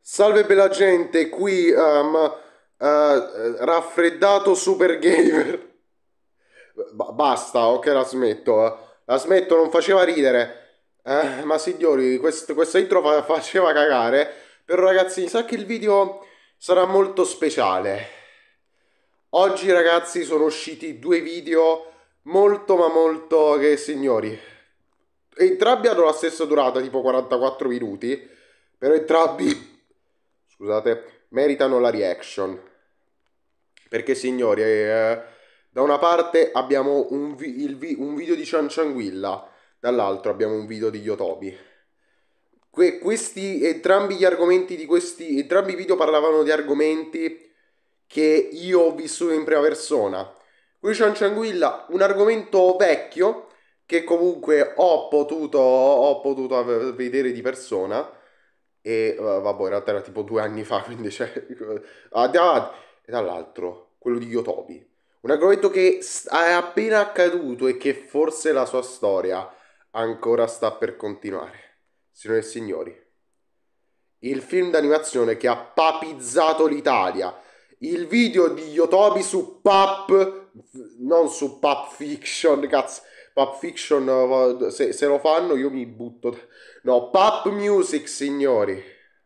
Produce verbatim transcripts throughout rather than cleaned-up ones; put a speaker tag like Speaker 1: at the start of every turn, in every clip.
Speaker 1: Salve bella gente, qui um, uh, raffreddato super gamer. Ba- basta, ok, la smetto. eh. La smetto, non faceva ridere. Eh, ma signori, quest- questa intro fa- faceva cagare. Però ragazzi, mi sa che il video sarà molto speciale. Oggi ragazzi sono usciti due video molto ma molto che signori. Entrambi hanno la stessa durata, tipo quarantaquattro minuti. Però entrambi, scusate, meritano la reaction. Perché signori, eh, da una parte abbiamo un, vi- il vi- un video di Cian Cianguilla, dall'altro abbiamo un video di Yotobi. Que- questi, entrambi gli argomenti di questi, entrambi i video parlavano di argomenti che io ho vissuto in prima persona. Qui Cian Cianguilla, un argomento vecchio che comunque ho potuto, ho potuto ave- vedere di persona. E eh, vabbè, in realtà era tipo due anni fa, quindi cioè, andiamo avanti. E dall'altro, quello di Yotobi. Un argomento che s- è appena accaduto e che forse la sua storia ancora sta per continuare. Signore e signori, il film d'animazione che ha papizzato l'Italia. Il video di Yotobi su Pulp, non su Pulp Fiction, cazzo. Pulp Fiction, eh, se, se lo fanno io mi butto. No, Pulp Music, signori.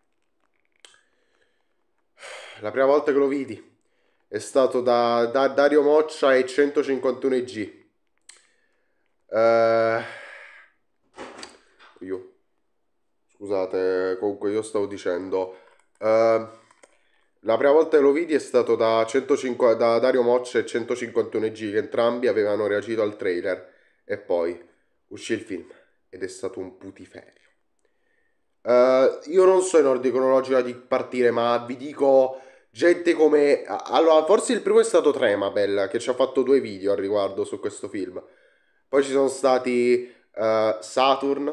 Speaker 1: La prima volta che lo vidi è stato da, da Dario Moccia e centocinquantuno G. Eh, io, scusate, comunque io stavo dicendo, eh, la prima volta che lo vidi è stato da, centocinquanta, da Dario Moccia e centocinquantuno G, che entrambi avevano reagito al trailer e poi uscì il film ed è stato un putiferio. Eh, io non so in ordine cronologico di partire, ma vi dico gente come... Allora, forse il primo è stato Tremabel, che ci ha fatto due video al riguardo su questo film. Poi ci sono stati eh, Saturn,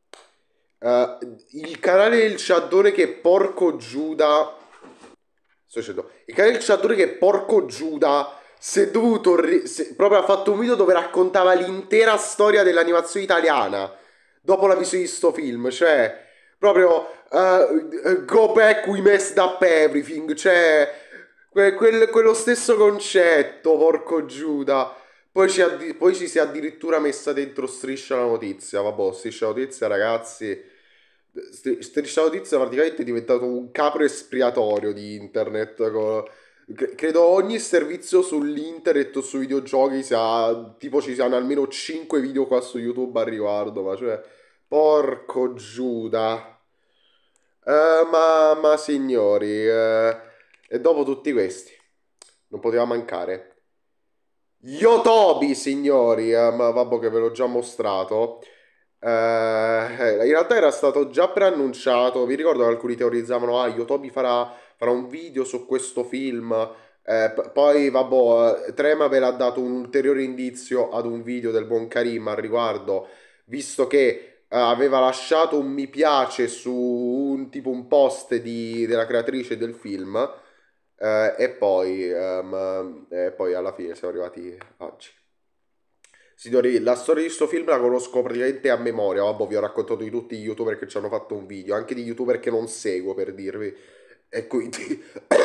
Speaker 1: eh, il canale del Ciaddone che porco Giuda... Sto dicendo, il canale del Ciaddone che porco Giuda si è dovuto... ri- si- proprio ha fatto un video dove raccontava l'intera storia dell'animazione italiana dopo la visione di sto film, cioè... Proprio uh, go back we messed up everything. Cioè, que- quel- quello stesso concetto, porco Giuda. Poi ci, addi- poi ci si è addirittura messa dentro Striscia la notizia. Vabbè, Striscia la notizia, ragazzi. Stri- Striscia la notizia praticamente è diventato un capro espiatorio di internet. co- cre- Credo ogni servizio sull'internet o sui videogiochi sia. Tipo, ci siano almeno cinque video qua su YouTube al riguardo. Ma cioè. Porco Giuda. Eh, ma, ma signori, eh, e dopo tutti questi, non poteva mancare. Yotobi, signori, eh, ma vabbè che ve l'ho già mostrato. Eh, in realtà era stato già preannunciato. Vi ricordo che alcuni teorizzavano, ah, Yotobi farà, farà un video su questo film. Eh, p- poi, vabbè, eh, Trema ve l'ha dato un ulteriore indizio ad un video del buon Karim al riguardo, visto che eh, aveva lasciato un mi piace su un tipo un post di- della creatrice del film. Eh, e poi, ehm, e poi alla fine siamo arrivati oggi. Signori, la storia di sto film la conosco praticamente a memoria. Vabbè, vi ho raccontato di tutti gli youtuber che ci hanno fatto un video, anche di youtuber che non seguo per dirvi. E quindi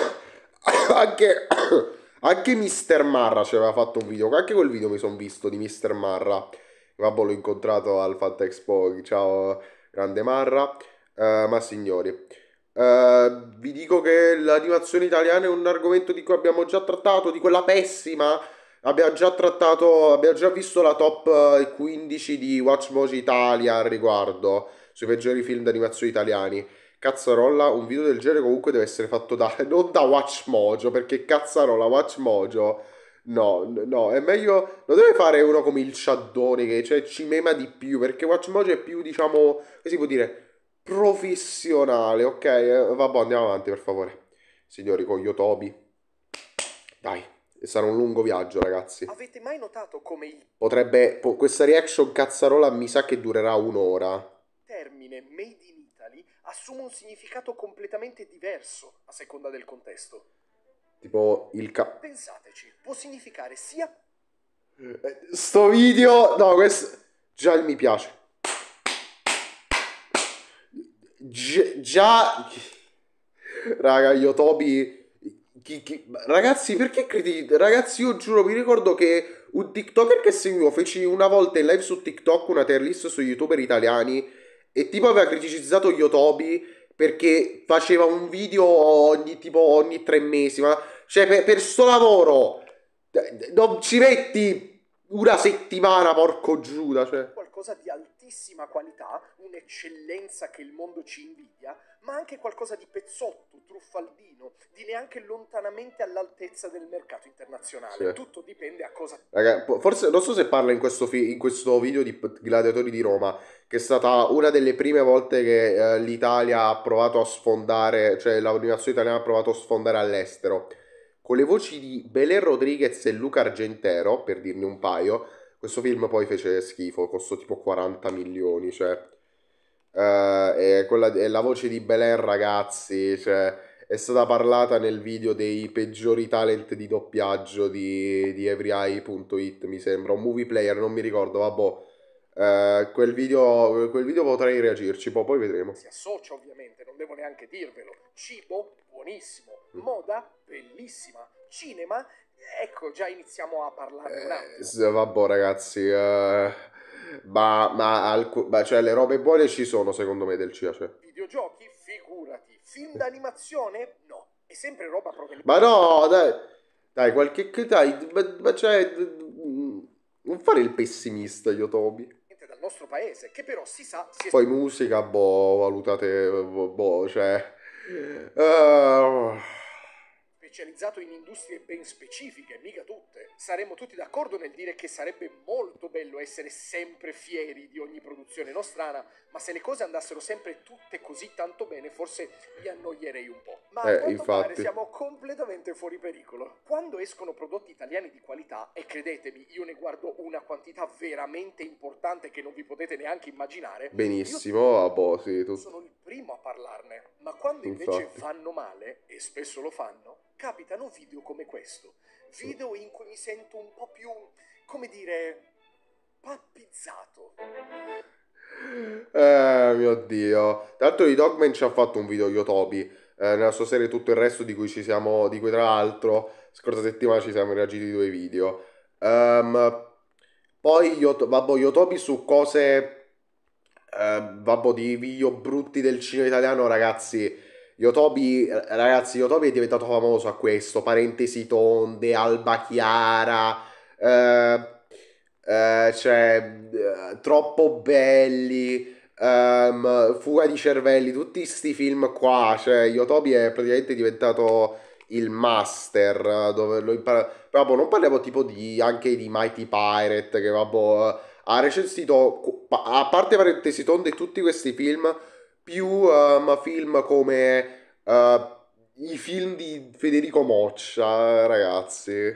Speaker 1: anche, anche mister Marra ci aveva fatto un video. Anche quel video mi sono visto di mister Marra. Vabbè, l'ho incontrato al Fanta Expo. Ciao, grande Marra. Eh, ma signori, eh, vi dico che l'animazione italiana è un argomento di cui abbiamo già trattato, di quella pessima. Abbiamo già trattato, abbiamo già visto la top eh, quindici di WatchMojo Italia al riguardo, sui peggiori film d'animazione italiani. Cazzarolla, un video del genere comunque deve essere fatto da, non da WatchMojo, perché cazzarola, WatchMojo, no, n- no, è meglio, lo deve fare uno come il Ciaddone, che cioè, ci mema di più, perché WatchMojo è più, diciamo, come si può dire, professionale, ok? Eh, vabbè, andiamo avanti, per favore. Signori, con Yotobi, dai. Sarà un lungo viaggio, ragazzi.
Speaker 2: Avete mai notato come il
Speaker 1: Potrebbe. po- questa reaction cazzarola mi sa che durerà un'ora.
Speaker 2: termine Made in Italy assume un significato completamente diverso a seconda del contesto?
Speaker 1: Tipo il ca.
Speaker 2: Pensateci, può significare sia
Speaker 1: Eh, Sto video. No, questo. Già il mi piace. Gi- già. Raga, Yotobi... Chi, chi- Ragazzi, perché critichi? Ragazzi, io giuro, mi ricordo che un TikToker che seguivo feci una volta in live su TikTok una tier list su YouTuber italiani e tipo aveva criticizzato Yotobi perché faceva un video ogni tipo ogni tre mesi. Ma cioè, per, per sto lavoro eh, non ci metti una settimana, porco Giuda, cioè.
Speaker 2: Qualcosa di altissima qualità, un'eccellenza che il mondo ci invidia, ma anche qualcosa di pezzotto, truffaldino, di neanche lontanamente all'altezza del mercato internazionale.
Speaker 1: Sì.
Speaker 2: Tutto dipende a cosa...
Speaker 1: Raga, po- forse non so se parla in questo, fi- in questo video di P- Gladiatori di Roma, che è stata una delle prime volte che eh, l'Italia ha provato a sfondare, cioè l'università italiana ha provato a sfondare all'estero. Con le voci di Belen Rodriguez e Luca Argentero, per dirne un paio, questo film poi fece schifo, costò tipo quaranta milioni, cioè... eh, e, quella, e la voce di Belen, ragazzi, cioè è stata parlata nel video dei peggiori talent di doppiaggio di, di everyeye punto it, mi sembra, un movie player, non mi ricordo, vabbè. Eh, quel video, quel video potrei reagirci, poi, poi vedremo.
Speaker 2: Si associa ovviamente, non devo neanche dirvelo. Cibo, buonissimo. Moda, bellissima. Cinema, ecco, già iniziamo a parlarne un
Speaker 1: Eh,
Speaker 2: attimo.
Speaker 1: s- vabbè, ragazzi, eh, ma, ma, alcu- ma, cioè, le robe buone ci sono, secondo me, del C I A, cioè.
Speaker 2: Videogiochi, figurati. Film d'animazione? No. È sempre roba proveniente
Speaker 1: Ma no, dai, dai, qualche... Dai, ma, ma cioè... Non fare il pessimista, Yotobi.
Speaker 2: dal nostro paese, che però si sa si è
Speaker 1: Poi musica, boh, valutate, boh, boh, cioè... eh,
Speaker 2: specializzato in industrie ben specifiche, mica tutte. Saremmo tutti d'accordo nel dire che sarebbe molto bello essere sempre fieri di ogni produzione nostrana, ma se le cose andassero sempre tutte così tanto bene, forse mi annoierei un po'. Ma a
Speaker 1: eh,
Speaker 2: quanto pare
Speaker 1: infatti.
Speaker 2: siamo completamente fuori pericolo. Quando escono prodotti italiani di qualità, e credetemi, io ne guardo una quantità veramente importante che non vi potete neanche immaginare,
Speaker 1: Benissimo, ah, boh, sì,
Speaker 2: io
Speaker 1: tu,
Speaker 2: sono il primo a parlarne. Ma quando invece
Speaker 1: infatti.
Speaker 2: vanno male, e spesso lo fanno, capitano video come questo. Video in cui mi sento un po' più, come dire, pappizzato.
Speaker 1: Eh, mio Dio. Tra l'altro, i Dogman ci ha fatto un video Yotobi, eh, nella sua serie Tutto il resto, di cui ci siamo, di cui tra l'altro, scorsa settimana ci siamo reagiti due video. Ehm, poi, Yot- vabbè, Yotobi su cose... Eh, vabbè, di video brutti del cinema italiano, ragazzi. Yotobi, eh, ragazzi, Yotobi è diventato famoso a questo. Parentesi tonde, Alba Chiara, eh, eh, cioè, eh, troppo belli, ehm, Fuga di cervelli, tutti sti film qua. Cioè, Yotobi è praticamente diventato il master, eh, dove lo impara. Vabbè, non parliamo tipo di anche di Mighty Pirate, che vabbè ha recensito, a parte parentesi tonde, tutti questi film, più ehm, film come eh, i film di Federico Moccia, ragazzi.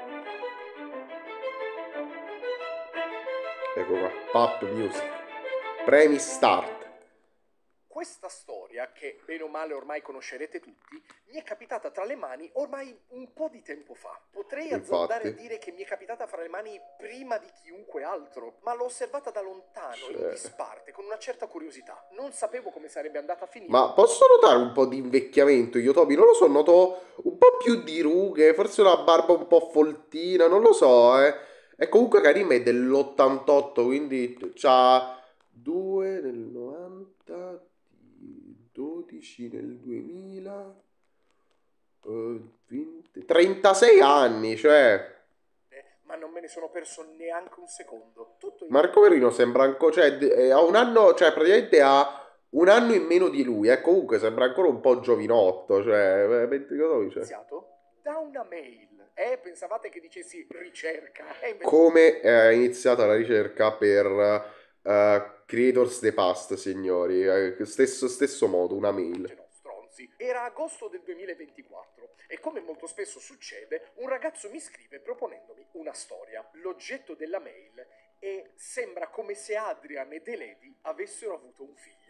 Speaker 1: Ecco qua, Pop Music. Premi Start.
Speaker 2: Questa storia, che bene o male ormai conoscerete tutti, mi è capitata tra le mani ormai un po' di tempo fa. Potrei azzardare a
Speaker 1: Infatti,
Speaker 2: dire che mi è capitata fra le mani prima di chiunque altro, ma l'ho osservata da lontano, in
Speaker 1: cioè...
Speaker 2: disparte, con una certa curiosità. Non sapevo come sarebbe andata a finire.
Speaker 1: Ma posso notare un po' di invecchiamento io, Toby? Non lo so, noto un po' più di rughe, forse una barba un po' foltina, non lo so, eh. E comunque Karim è dell'ottantotto, quindi c'ha due nel novanta, dodici nel duemila, eh, venti, trentasei anni, cioè...
Speaker 2: Ma non me ne sono perso neanche un secondo. Tutto in...
Speaker 1: Marco Verino sembra ancora, cioè, d- eh, ha un anno, cioè, praticamente ha un anno in meno di lui, e comunque sembra ancora un po' giovinotto, cioè, eh, ventiquattro, cioè.
Speaker 2: iniziato da una mail. Eh, pensavate che dicessi ricerca? E invece
Speaker 1: Come è iniziata la ricerca per eh, Creators the Past, signori? Eh, stesso, stesso modo, una mail.
Speaker 2: no, stronzi. Era agosto del duemilaventiquattro e come molto spesso succede, un ragazzo mi scrive proponendomi una storia. L'oggetto della mail e sembra come se Adrian ed Eledi avessero avuto un figlio.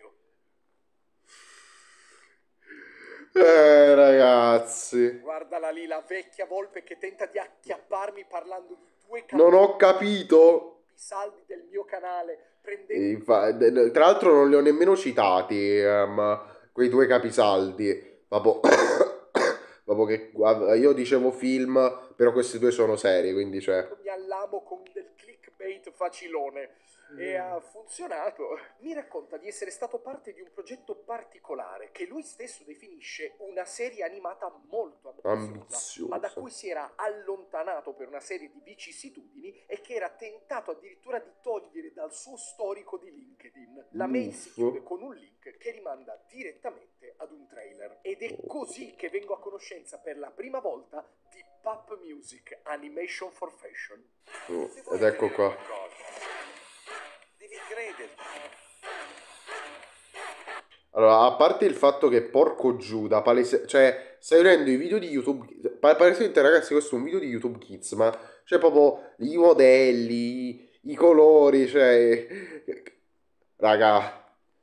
Speaker 1: Eh, ragazzi,
Speaker 2: Guardala lì, la vecchia volpe che tenta di acchiapparmi parlando di due
Speaker 1: non ho capito.
Speaker 2: saldi del mio canale, prendendo...
Speaker 1: Infa- d- d- tra l'altro non li ho nemmeno citati, ehm, quei due capisaldi. Vabbè, vabbè che guarda, io dicevo film, però questi due sono serie, quindi cioè...
Speaker 2: Mi allamo con del clickbait facilone e ha funzionato. Mi racconta di essere stato parte di un progetto particolare che lui stesso definisce una serie animata molto ambiziosa, ma da
Speaker 1: Ambizioso.
Speaker 2: cui si era allontanato per una serie di vicissitudini e che era tentato addirittura di togliere dal suo storico di LinkedIn. La mail si chiude
Speaker 1: Uff.
Speaker 2: con un link che rimanda direttamente ad un trailer ed è così che vengo a conoscenza per la prima volta di Pup Music Animation for Fashion.
Speaker 1: Oh,
Speaker 2: Se vuoi
Speaker 1: ed ecco
Speaker 2: ottenere
Speaker 1: qua.
Speaker 2: qualcosa, devi crederci.
Speaker 1: Allora, a parte il fatto che porco Giuda, palese... cioè, stai vedendo i video di YouTube... pa- Palesemente, ragazzi, questo è un video di YouTube Kids, ma... Cioè, proprio i modelli, i colori, cioè... Raga...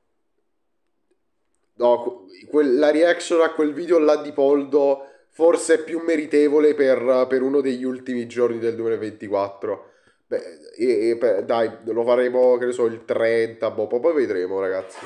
Speaker 1: No, quel- la reaction a quel video là di Poldo forse è più meritevole per, per uno degli ultimi giorni del duemilaventiquattro. Beh, e- e- beh, dai, lo faremo, che ne so, il trenta, boh, poi vedremo, ragazzi.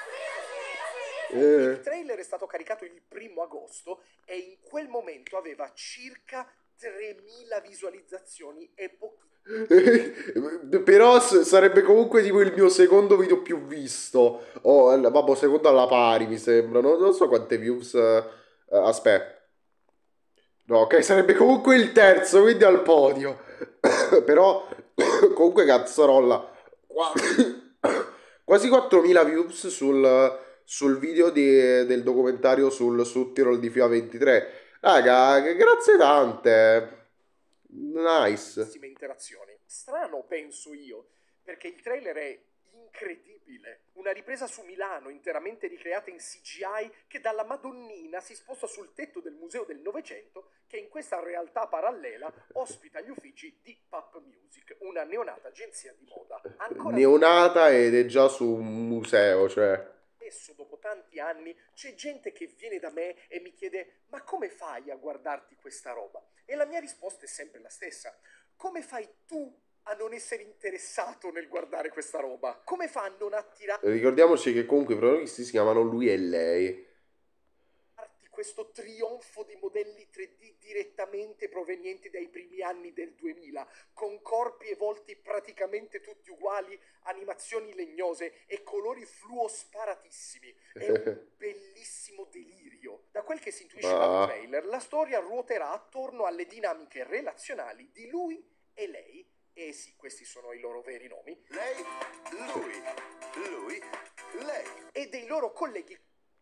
Speaker 2: Il
Speaker 1: Eh...
Speaker 2: trailer è stato caricato il primo agosto e in quel momento aveva circa tremila visualizzazioni e pochi.
Speaker 1: Però s- sarebbe comunque tipo il mio secondo video più visto. O, eh, vabbè, secondo alla pari, mi sembra. Non, non so quante views. eh, eh, aspetta. No, ok, sarebbe comunque il terzo, quindi al podio. Però, comunque, cazzarolla. Qua- Quasi quattromila views sul, sul video di- del documentario sul Suttirol di FIFA ventitré. Raga, g- grazie tante. Nice.
Speaker 2: Interazioni. Strano, penso io, perché il trailer è incredibile. Una ripresa su Milano interamente ricreata in C G I che dalla Madonnina si sposta sul tetto del Museo del Novecento che in questa realtà parallela ospita gli uffici di Pup Music, una neonata agenzia di moda. Ancora
Speaker 1: Neonata ed è già su un museo, cioè...
Speaker 2: adesso, dopo tanti anni, c'è gente che viene da me e mi chiede: ma come fai a guardarti questa roba? E la mia risposta è sempre la stessa: come fai tu a non essere interessato nel guardare questa roba? Come fa a non attirarti
Speaker 1: Ricordiamoci che comunque i protagonisti si chiamano lui e lei.
Speaker 2: questo trionfo di modelli tre D direttamente provenienti dai primi anni del duemila, con corpi e volti praticamente tutti uguali, animazioni legnose e colori fluo sparatissimi? È un bellissimo delirio. Da quel che si intuisce dal
Speaker 1: Ah,
Speaker 2: trailer, la storia ruoterà attorno alle dinamiche relazionali di lui e lei. E sì, questi sono i loro veri nomi. Lei, lui, lui, lei. E dei loro colleghi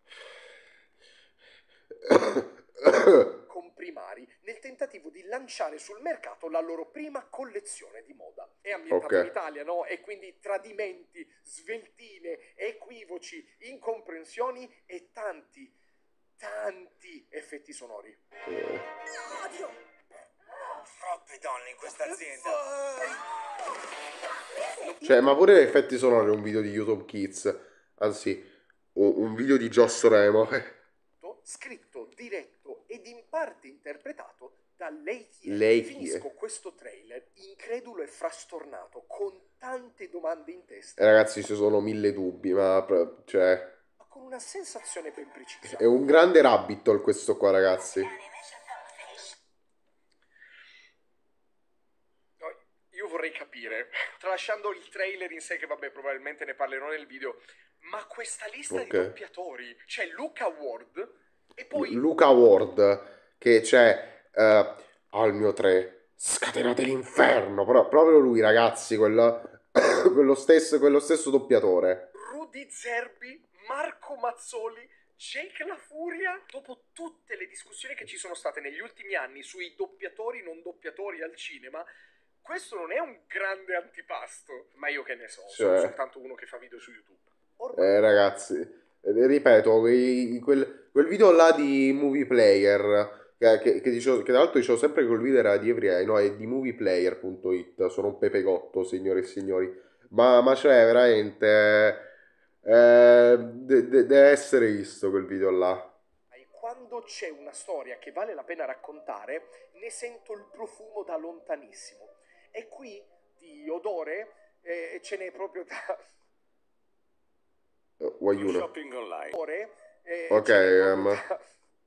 Speaker 2: comprimari nel tentativo di lanciare sul mercato la loro prima collezione di moda. È ambientato in
Speaker 1: ok.
Speaker 2: Italia, no? E quindi tradimenti, sveltine, equivoci, incomprensioni e tanti, tanti effetti sonori.
Speaker 1: Eh,
Speaker 2: Odio!
Speaker 3: Troppe donne in questa azienda.
Speaker 1: Cioè, ma pure effetti sonori un video di YouTube Kids. Anzi, un, un video di Joss Remo.
Speaker 2: Scritto, diretto ed in parte interpretato da lei chi è.
Speaker 1: Lei chi
Speaker 2: Finisco
Speaker 1: è?
Speaker 2: questo trailer incredulo e frastornato, con tante domande in
Speaker 1: Eh,
Speaker 2: testa,
Speaker 1: ragazzi, ci sono mille dubbi, ma... pro- Cioè...
Speaker 2: ma con una sensazione ben precisa.
Speaker 1: È un grande rabbit hole questo qua, ragazzi.
Speaker 2: No, io vorrei capire, tralasciando il trailer in sé, che vabbè, probabilmente ne parlerò nel video, ma questa lista di
Speaker 1: Ok.
Speaker 2: doppiatori, c'è Luca Ward e poi
Speaker 1: Luca Ward, che c'è eh, al mio tre, scatenate l'inferno, però proprio lui, ragazzi, quello, quello stesso, quello stesso doppiatore.
Speaker 2: Rudy Zerbi, Marco Mazzoli, Jake La Furia. Dopo tutte le discussioni che ci sono state negli ultimi anni sui doppiatori non doppiatori al cinema, questo non è un grande antipasto, ma io che ne so, sono
Speaker 1: Cioè,
Speaker 2: soltanto uno che fa video su YouTube. Ormai
Speaker 1: eh, ragazzi, eh, ripeto, quei- quel, quel video là di Movie Player, che, che, che dicevo, che tra l'altro dicevo sempre che quel video era di Everyeye, no, è di movieplayer punto it, sono un pepegotto, signore e signori. Ma, ma cioè, veramente... eh, de- de- deve essere visto quel video là.
Speaker 2: quando c'è una storia che vale la pena raccontare, ne sento il profumo da lontanissimo. E qui di odore eh, ce n'è proprio da...
Speaker 1: Eh, Guaiuno.
Speaker 3: Shopping online.
Speaker 2: odore, eh,
Speaker 1: Ok,
Speaker 2: ce n'è proprio
Speaker 1: ehm,
Speaker 2: da...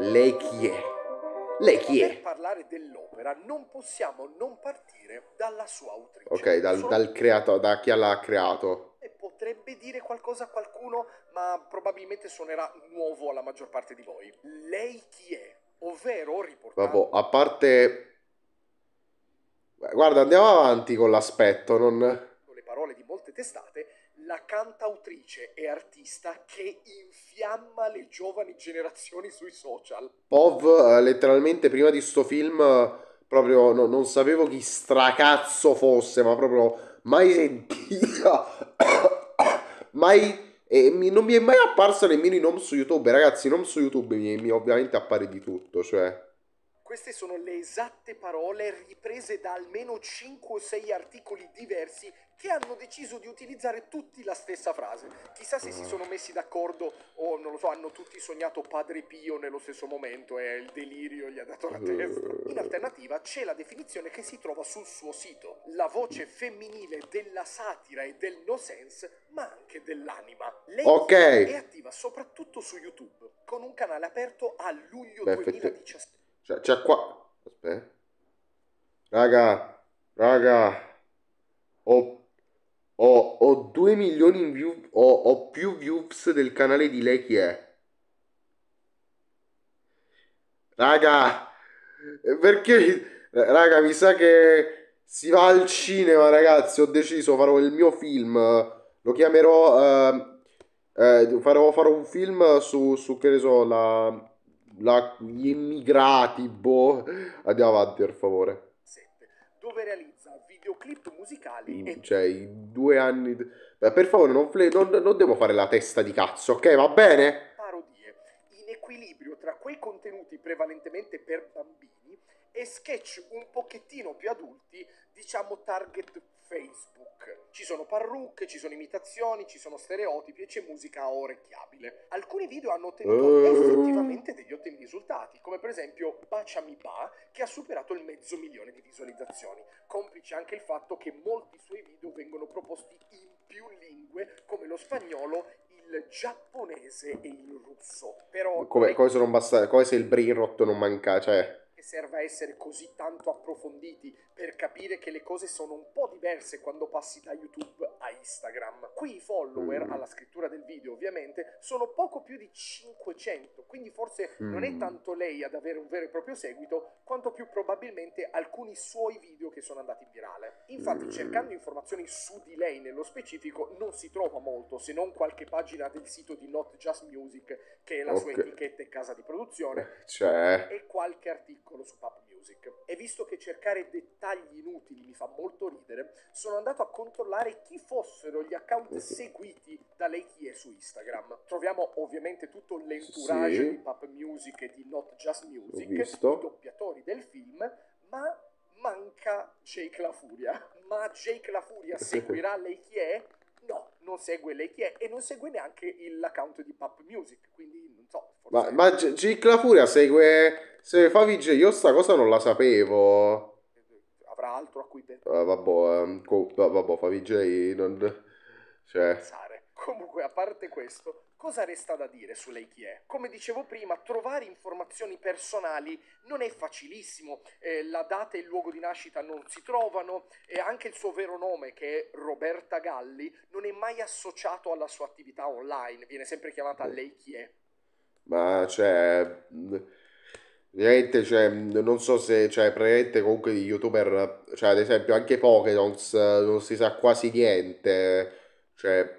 Speaker 1: Lei chi è? Lei chi
Speaker 2: Per
Speaker 1: è?
Speaker 2: parlare dell'opera non possiamo non partire dalla sua autrice.
Speaker 1: Ok, dal,
Speaker 2: Solo-
Speaker 1: dal creato, da chi l'ha creato.
Speaker 2: E potrebbe dire qualcosa a qualcuno, ma probabilmente suonerà nuovo alla maggior parte di voi. Lei chi è? Ovvero riportando
Speaker 1: Vabbè, a parte... Guarda, andiamo avanti con l'aspetto, non...
Speaker 2: le parole di molte testate, la cantautrice e artista che infiamma le giovani generazioni sui social.
Speaker 1: Pov, eh, letteralmente prima di sto film, eh, proprio no- non sapevo chi stracazzo fosse, ma proprio mai sentita, mai, e mi- non mi è mai apparso nemmeno i nom su YouTube, ragazzi, i nom su YouTube mi, mi ovviamente appare di tutto, cioè,
Speaker 2: Queste sono le esatte parole riprese da almeno cinque o sei articoli diversi che hanno deciso di utilizzare tutti la stessa frase. Chissà se si sono messi d'accordo o, non lo so, hanno tutti sognato Padre Pio nello stesso momento e il delirio gli ha dato la testa. In alternativa c'è la definizione che si trova sul suo sito, la voce femminile della satira e del no sense, ma anche dell'anima. Lei
Speaker 1: ok,
Speaker 2: è attiva soprattutto su YouTube, con un canale aperto a luglio
Speaker 1: beh, effettivamente,
Speaker 2: duemiladiciassette.
Speaker 1: cioè, c'è qua, aspetta, raga, raga, ho... Ho, ho due milioni in view, ho, ho più views del canale di lei chi è. Raga, perché, raga, mi sa che si va al cinema, ragazzi. Ho deciso, farò il mio film. Lo chiamerò, eh, eh, farò, farò un film su, su, che ne so, la, la- gli immigrati, boh. Andiamo avanti, per favore.
Speaker 2: Dove realizza videoclip musicali
Speaker 1: I-
Speaker 2: e
Speaker 1: cioè, i due anni... Beh, per favore, non, fle- non, non devo fare la testa di cazzo, ok? Va bene?
Speaker 2: parodie, in equilibrio tra quei contenuti prevalentemente per bambini e sketch un pochettino più adulti, diciamo target Facebook. Ci sono parrucche, ci sono imitazioni, ci sono stereotipi e c'è musica orecchiabile. Alcuni video hanno ottenuto
Speaker 1: Eh.
Speaker 2: effettivamente degli ottimi risultati, come per esempio Baciami Ba, che ha superato il mezzo milione di visualizzazioni, complice anche il fatto che molti suoi video vengono proposti in più lingue, come lo spagnolo, il giapponese e il russo. Però
Speaker 1: Come,
Speaker 2: non è
Speaker 1: come se non basta, come se il brain rot non manca, cioè...
Speaker 2: che serva essere così tanto approfonditi per capire che le cose sono un po' diverse quando passi da YouTube a Instagram. Qui i follower,
Speaker 1: Mm.
Speaker 2: alla scrittura del video ovviamente, sono poco più di cinquecento, quindi forse non è
Speaker 1: Mm.
Speaker 2: tanto lei ad avere un vero e proprio seguito, quanto più probabilmente alcuni suoi video che sono andati virale. Infatti,
Speaker 1: Mm.
Speaker 2: cercando informazioni su di lei nello specifico, non si trova molto, se non qualche pagina del sito di Not Just Music, che è la sua
Speaker 1: Ok.
Speaker 2: etichetta e casa di produzione,
Speaker 1: Cioè...
Speaker 2: e qualche articolo su Pop Music. E visto che cercare dettagli inutili mi fa molto ridere, sono andato a controllare chi fossero gli account seguiti da lei chi è su Instagram. Troviamo ovviamente tutto l'entourage
Speaker 1: Sì.
Speaker 2: di Pop Music e di Not Just
Speaker 1: Ho
Speaker 2: Music,
Speaker 1: visto.
Speaker 2: i doppiatori del film, ma manca Jake La Furia. Ma Jake La Furia seguirà lei chi è? No, non segue lei chi è e non segue neanche l'account di Pop Music, quindi non so,
Speaker 1: Ma,
Speaker 2: forse
Speaker 1: ma G- Gic la Furia segue, segue Favij, io sta cosa non la sapevo.
Speaker 2: avrà altro a cui
Speaker 1: Eh, vabbè, ehm, co- va- vabbè, Favij non... Cioè...
Speaker 2: pensare. Comunque, a parte questo, cosa resta da dire su lei chi è? Come dicevo prima, trovare informazioni personali non è facilissimo. Eh, la data e il luogo di nascita non si trovano e anche il suo vero nome, che è Roberta Galli, non è mai associato alla sua attività online, viene sempre chiamata lei chi è.
Speaker 1: Ma cioè, mh, veramente, cioè, mh, non so se, cioè, praticamente comunque di YouTuber, cioè, ad esempio, anche Pokédons, eh, non si sa quasi niente, cioè,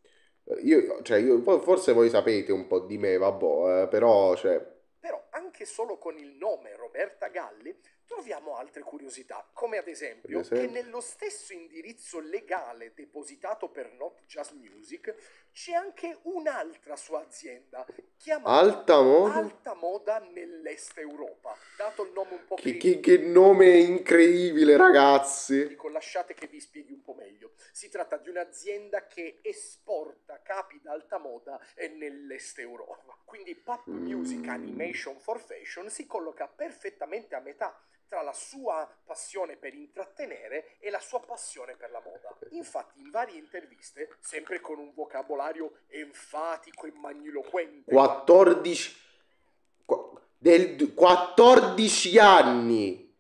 Speaker 1: io, cioè, io, for- forse voi sapete un po' di me, vabbè, eh, però, cioè,
Speaker 2: Però anche solo con il nome Roberta Galli troviamo altre curiosità, come ad
Speaker 1: ad
Speaker 2: esempio che
Speaker 1: esempio,
Speaker 2: nello stesso indirizzo legale depositato per Not Just Music c'è anche un'altra sua azienda chiamata
Speaker 1: Alta Moda?
Speaker 2: Alta Moda nell'Est Europa. Dato il nome un po'
Speaker 1: Che,
Speaker 2: critico,
Speaker 1: che, che nome incredibile, ragazzi!
Speaker 2: dico, lasciate che vi spieghi un po' meglio. Si tratta di un'azienda che esporta capi d'alta moda eh, nell'Est Europa. Quindi Pop Music Animation for Fashion si colloca perfettamente a metà tra la sua passione per intrattenere e la sua passione per la moda. Infatti, in varie interviste, sempre con un vocabolario enfatico e magniloquente,
Speaker 1: quattordici... qua- del quattordici anni.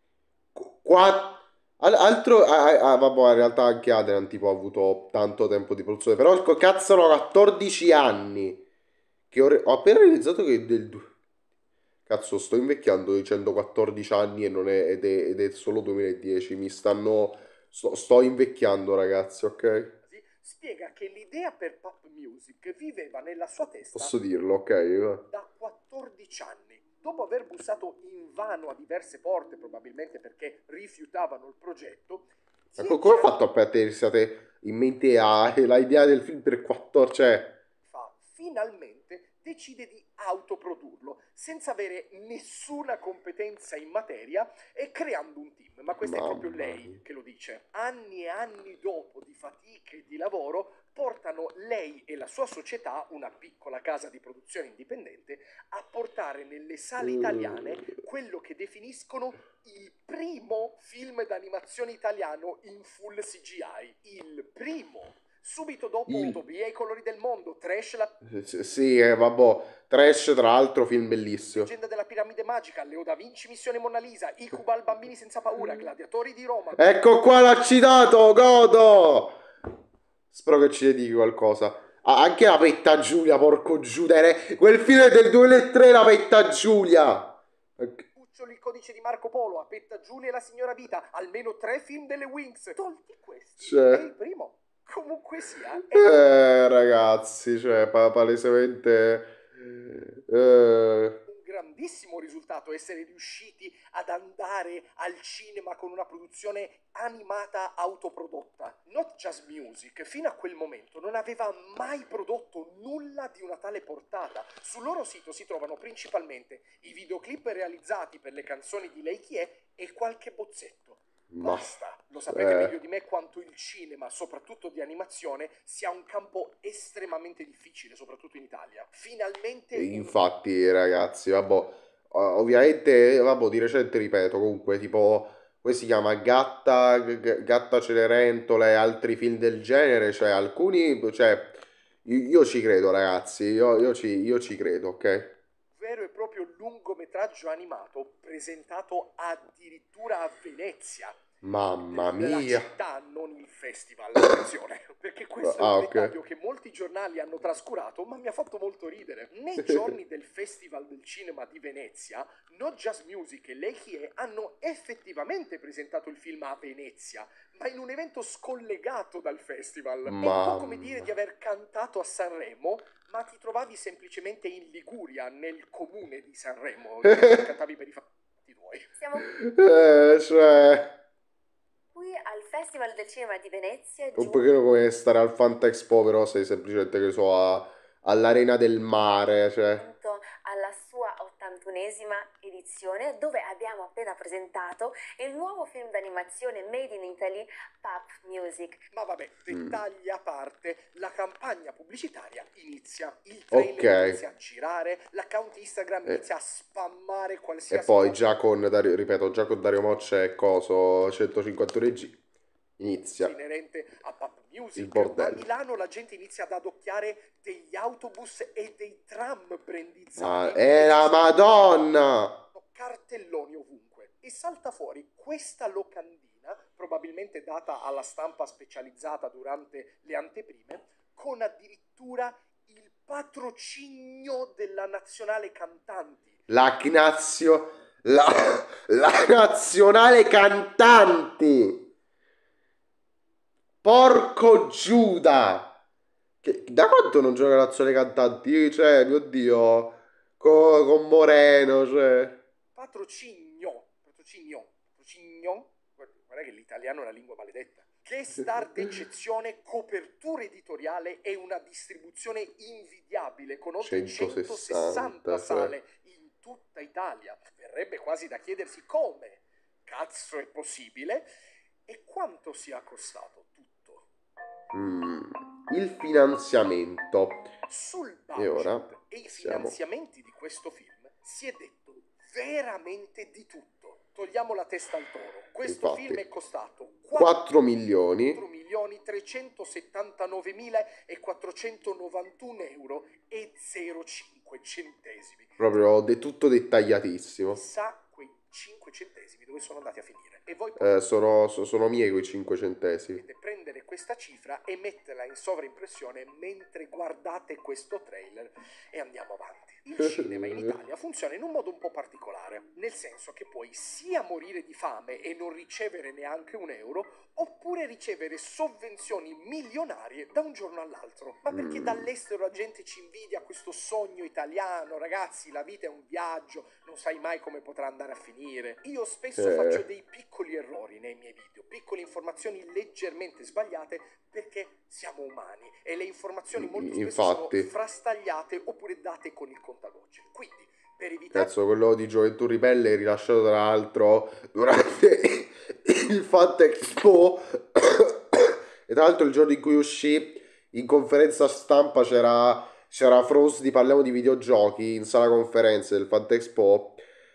Speaker 1: Qua- al- altro, ah, ah, ah, vabbè, in realtà anche Adrian tipo ha avuto tanto tempo di produzione, però co- cazzo erano quattordici anni. Che ho, re- ho appena realizzato che è del... du- Cazzo, sto invecchiando dicendo quattordici anni e non è, ed è, ed è solo duemiladieci. Mi stanno... Sto, sto invecchiando, ragazzi, ok?
Speaker 2: spiega che l'idea per Pop Music viveva nella sua testa
Speaker 1: Posso dirlo, ok? va.
Speaker 2: da quattordici anni. Dopo aver bussato invano a diverse porte, probabilmente perché rifiutavano il progetto,
Speaker 1: Ma co- come ha fatto a mettere in mente ah, l'idea del film per quattordici? Cioè...
Speaker 2: fa finalmente decide di autoprodurlo senza avere nessuna competenza in materia e creando un team. Ma questa è proprio
Speaker 1: Mamma
Speaker 2: lei
Speaker 1: mia.
Speaker 2: che lo dice. Anni e anni dopo di fatiche e di lavoro portano lei e la sua società, una piccola casa di produzione indipendente, a portare nelle sale italiane quello che definiscono il primo film d'animazione italiano in full C G I. Il primo. Subito dopo
Speaker 1: Il...
Speaker 2: Utopia e i colori del mondo, Trash, la
Speaker 1: Sì, sì, eh, vabbè. Trash, tra l'altro, film bellissimo.
Speaker 2: leggenda della piramide magica, Leo da Vinci, Missione Mona Lisa, Icubal, Bambini senza paura, Gladiatori di Roma.
Speaker 1: Ecco qua, l'ha citato, godo! Spero che ci dedichi qualcosa. Ah, anche la Petta Giulia, porco Giudere. Quel film è del duemilatré, la Petta Giulia. Ok.
Speaker 2: Cuccioli, il codice di Marco Polo, Apetta Giulia e la signora Vita, almeno tre film delle Wings. Tolti questi,
Speaker 1: Cioè...
Speaker 2: è il primo. Comunque sia, è
Speaker 1: Eh, ragazzi, cioè, pa- palesemente... Eh...
Speaker 2: un grandissimo risultato essere riusciti ad andare al cinema con una produzione animata autoprodotta. Not Just Music fino a quel momento non aveva mai prodotto nulla di una tale portata. Sul loro sito si trovano principalmente i videoclip realizzati per le canzoni di Lei Chi È e qualche bozzetto.
Speaker 1: Ma...
Speaker 2: Basta, lo sapete
Speaker 1: eh.
Speaker 2: meglio di me quanto il cinema, soprattutto di animazione, sia un campo estremamente difficile, soprattutto in Italia. Finalmente...
Speaker 1: E infatti, ragazzi, vabbè, o- ovviamente, vabbè, di recente, ripeto, comunque, tipo, come si chiama? Gatta, G- G- Gatta Cenerentola e altri film del genere, cioè, alcuni, cioè, io, io ci credo, ragazzi, io, io ci, io ci credo, ok?
Speaker 2: vero e proprio lungometraggio animato presentato addirittura a Venezia.
Speaker 1: Mamma
Speaker 2: La
Speaker 1: mia.
Speaker 2: città, non il festival, attenzione, perché questo
Speaker 1: Ah,
Speaker 2: è un
Speaker 1: ok.
Speaker 2: dettaglio che molti giornali hanno trascurato, ma mi ha fatto molto ridere. Nei giorni del Festival del Cinema di Venezia, Not Just Music e Lei Chi È hanno effettivamente presentato il film a Venezia, ma in un evento scollegato dal festival. È un po' come dire di
Speaker 1: Mamma.
Speaker 2: aver cantato a Sanremo, ma ti trovavi semplicemente in Liguria, nel comune di Sanremo, e cantavi per i fatti tuoi.
Speaker 4: Siamo
Speaker 1: Eh, cioè,
Speaker 4: qui al Festival del Cinema di Venezia,
Speaker 1: un
Speaker 4: giù
Speaker 1: pochino come stare al Fanta Expo, però sei semplicemente, che so, a- all'Arena del Mare, cioè...
Speaker 4: appunto alla sua ottantunesima edizione, dove abbiamo appena presentato il nuovo film d'animazione Made in Italy, Pop Music.
Speaker 2: Ma vabbè,
Speaker 1: Mm.
Speaker 2: dettagli a parte, la campagna pubblicitaria inizia, il trailer
Speaker 1: Ok.
Speaker 2: inizia a girare, l'account Instagram
Speaker 1: Eh.
Speaker 2: inizia a spammare
Speaker 1: E
Speaker 2: qualsiasi
Speaker 1: poi
Speaker 2: cosa
Speaker 1: già con Dario, ripeto, già con Dario Moccia e coso centocinquantuno G inizia
Speaker 2: inerente a Pop Music.
Speaker 1: il bordello.
Speaker 2: A Milano la gente inizia ad adocchiare degli autobus e dei tram
Speaker 1: Ah,
Speaker 2: brandizzati.
Speaker 1: è la Madonna!
Speaker 2: Cartelloni ovunque e salta fuori questa locandina, probabilmente data alla stampa specializzata durante le anteprime, con addirittura il patrocinio della nazionale cantanti.
Speaker 1: La Gnazio, la, la nazionale cantanti! Porco Giuda! Che- da quanto non gioca la nazionale cantanti? Io, cioè, mio Dio, co- con Moreno, cioè...
Speaker 2: Patrocinio, patrocinio, patrocinio, guarda guarda che l'italiano è una lingua maledetta. Che star d'eccezione, copertura editoriale e una distribuzione invidiabile con oltre
Speaker 1: centosessanta,
Speaker 2: centosessanta
Speaker 1: cioè.
Speaker 2: sale in tutta Italia. Verrebbe quasi da chiedersi come cazzo è possibile e quanto sia costato tutto.
Speaker 1: Mm, il finanziamento.
Speaker 2: Sul
Speaker 1: E
Speaker 2: budget
Speaker 1: ora
Speaker 2: e i
Speaker 1: siamo-
Speaker 2: finanziamenti di questo film si è detto veramente di tutto. Togliamo la testa al toro. Questo
Speaker 1: Infatti.
Speaker 2: film è costato
Speaker 1: quattro milioni.
Speaker 2: quattro milioni trecentosettantanovemila quattrocentonovantuno euro e zero virgola cinque centesimi.
Speaker 1: Proprio de- tutto dettagliatissimo.
Speaker 2: Chissà quei cinque centesimi dove sono andati a finire. E voi
Speaker 1: Eh,
Speaker 2: potete
Speaker 1: sono, so- sono miei quei cinque centesimi.
Speaker 2: prendere questa cifra e metterla in sovraimpressione mentre guardate questo trailer e andiamo avanti. Il cinema in Italia funziona in un modo un po' particolare, nel senso che puoi sia morire di fame e non ricevere neanche un euro, oppure ricevere sovvenzioni milionarie da un giorno all'altro. Ma perché
Speaker 1: Mm.
Speaker 2: dall'estero la gente ci invidia questo sogno italiano, ragazzi, la vita è un viaggio, non sai mai come potrà andare a finire. Io spesso
Speaker 1: Eh.
Speaker 2: faccio dei piccoli errori nei miei video, piccole informazioni leggermente sbagliate perché siamo umani e le informazioni molto spesso
Speaker 1: Infatti.
Speaker 2: sono frastagliate oppure date con il contavoce. Quindi, per evitare...
Speaker 1: Cazzo, quello di Gioventù Ribelle è rilasciato tra l'altro durante il Fat Expo. E tra l'altro il giorno in cui uscì in conferenza stampa c'era c'era Frost di Parliamo di videogiochi in sala conferenze del Fat Expo.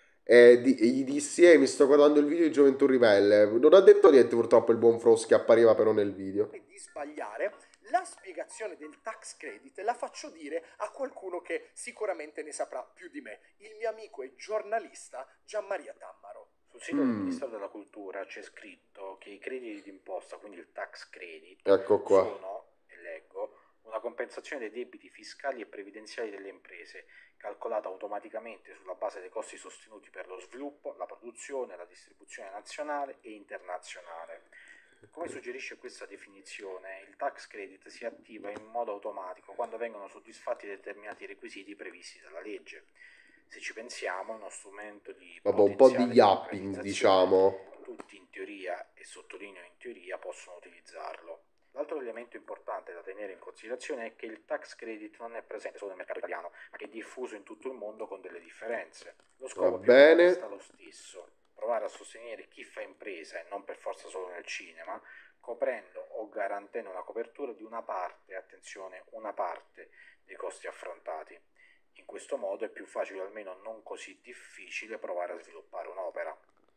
Speaker 1: E, di- e gli dissi, ehi, mi sto guardando il video di Gioventù Ribelle. Non ha detto niente purtroppo il buon Frost che appariva però nel video.
Speaker 2: di sbagliare, la spiegazione del tax credit la faccio dire a qualcuno che sicuramente ne saprà più di me, il mio amico e giornalista Gianmaria Tammaro.
Speaker 5: Sul sito del
Speaker 1: Mm.
Speaker 5: Ministero della Cultura c'è scritto che i crediti d'imposta, quindi il tax credit,
Speaker 1: Ecco qua.
Speaker 5: sono, e leggo, una compensazione dei debiti fiscali e previdenziali delle imprese, calcolata automaticamente sulla base dei costi sostenuti per lo sviluppo, la produzione, la distribuzione nazionale e internazionale. Come suggerisce questa definizione, il tax credit si attiva in modo automatico quando vengono soddisfatti determinati requisiti previsti dalla legge. Se ci pensiamo, è uno strumento di
Speaker 1: Vabbè, un po' di
Speaker 5: potenziale
Speaker 1: yapping,
Speaker 5: democratizzazione.
Speaker 1: diciamo.
Speaker 5: Tutti in teoria, e sottolineo in teoria, possono utilizzarlo. L'altro elemento importante da tenere in considerazione è che il tax credit non è presente solo nel mercato italiano, ma che è diffuso in tutto il mondo con delle differenze. Lo scopo
Speaker 1: Va
Speaker 5: più o meno
Speaker 1: bene.
Speaker 5: resta lo stesso: provare a sostenere chi fa impresa, e non per forza solo nel cinema, coprendo o garantendo una copertura di una parte, attenzione, una parte dei costi affrontati. In questo modo è più facile, o almeno non così difficile, provare a sviluppare un'opera.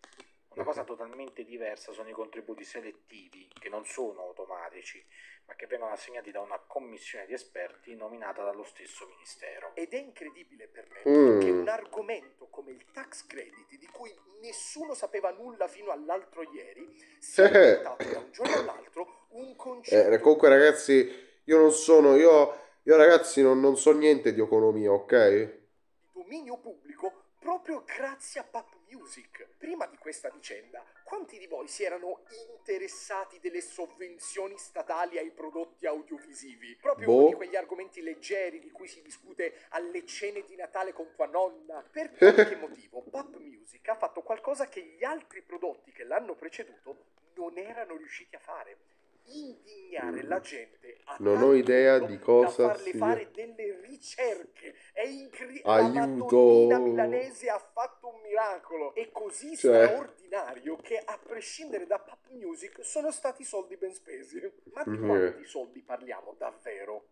Speaker 5: Una cosa totalmente diversa sono i contributi selettivi, che non sono automatici, ma che vengono assegnati da una commissione di esperti nominata dallo stesso Ministero.
Speaker 2: Ed è incredibile per me
Speaker 1: Mm.
Speaker 2: che un argomento come il tax credit, di cui nessuno sapeva nulla fino all'altro ieri, sia diventato da un giorno all'altro un concetto
Speaker 1: Eh, comunque ragazzi, io non sono, io, io ragazzi non, non so niente di economia, ok?
Speaker 2: di dominio pubblico proprio grazie a Pop Music. Prima di questa vicenda, quanti di voi si erano interessati delle sovvenzioni statali ai prodotti audiovisivi? Proprio
Speaker 1: Boh.
Speaker 2: uno di quegli argomenti leggeri di cui si discute alle cene di Natale con tua nonna. Per qualche motivo, Pop Music ha fatto qualcosa che gli altri prodotti che l'hanno preceduto non erano riusciti a fare: indignare la gente a
Speaker 1: Non
Speaker 2: tal
Speaker 1: ho idea
Speaker 2: punto
Speaker 1: di cosa
Speaker 2: da farle
Speaker 1: sia.
Speaker 2: fare delle ricerche. È incredibile. La
Speaker 1: Aiuto!
Speaker 2: Madonnina milanese ha fatto un miracolo. È così
Speaker 1: Cioè.
Speaker 2: straordinario che, a prescindere da Pop Music, sono stati soldi ben spesi. Ma di
Speaker 1: Mhm.
Speaker 2: quanti soldi parliamo davvero?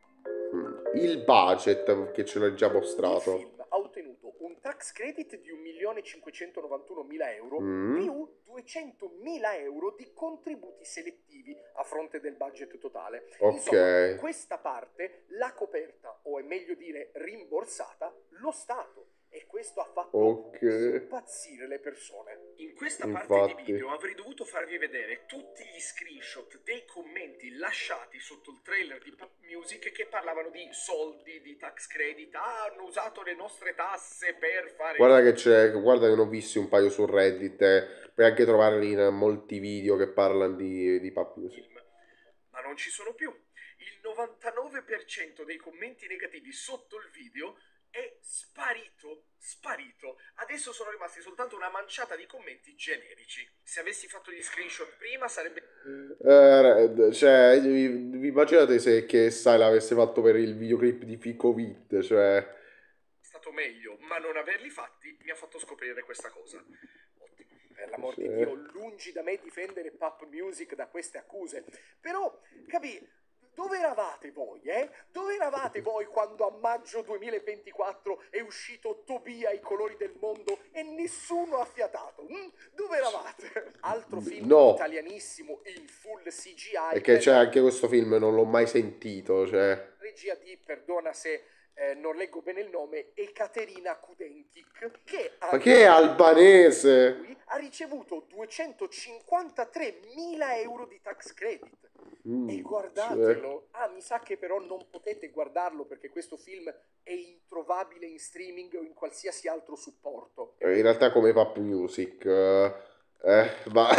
Speaker 1: Il budget che ce l'ho già
Speaker 2: Il
Speaker 1: mostrato.
Speaker 2: film ha ottenuto un tax credit di un milione cinquecentonovantunomila euro
Speaker 1: Mm.
Speaker 2: più duecentomila euro di contributi selettivi a fronte del budget totale.
Speaker 1: Ok.
Speaker 2: Insomma, questa parte l'ha coperta, o è meglio dire rimborsata, lo Stato. E questo ha fatto
Speaker 1: Ok.
Speaker 2: impazzire le persone. In questa parte di
Speaker 1: Infatti.
Speaker 2: video avrei dovuto farvi vedere tutti gli screenshot dei commenti lasciati sotto il trailer di Pop Music che parlavano di soldi, di tax credit. Ah, hanno usato le nostre tasse per fare...
Speaker 1: Guarda che c'è, guarda che ne ho visti un paio su Reddit, eh, puoi anche trovarli in molti video che parlano di, di Pop Music.
Speaker 2: film. Ma non ci sono più. Il novantanove per cento dei commenti negativi sotto il video è sparito, sparito. Adesso sono rimasti soltanto una manciata di commenti generici. Se avessi fatto gli screenshot prima sarebbe
Speaker 1: Eh, cioè, vi, vi immaginate se che sai l'avesse fatto per il videoclip di Fico Vit, cioè...
Speaker 2: stato meglio, ma non averli fatti mi ha fatto scoprire questa cosa. Ottimo. Per l'amor
Speaker 1: Sì.
Speaker 2: di Dio, lungi da me difendere Pop Music da queste accuse. Però, capì, Dove eravate voi, eh? Dove eravate voi quando a maggio duemilaventiquattro è uscito Tobia, i colori del mondo e nessuno ha fiatato? Mm? Dove eravate? Altro film
Speaker 1: No.
Speaker 2: italianissimo in full C G I.
Speaker 1: Perché c'è anche questo film, non l'ho mai sentito, cioè...
Speaker 2: Regia di, perdona se eh, non leggo bene il nome, Ekaterina Kudentik, che ha,
Speaker 1: Ma che è albanese?
Speaker 2: lui ha ricevuto duecentocinquantatremila euro di tax credit.
Speaker 1: Mm,
Speaker 2: E
Speaker 1: cioè...
Speaker 2: guardatelo. Ah, mi sa che però non potete guardarlo perché questo film è introvabile in streaming o in qualsiasi altro supporto.
Speaker 1: In realtà come Pop Music, eh, eh, ma...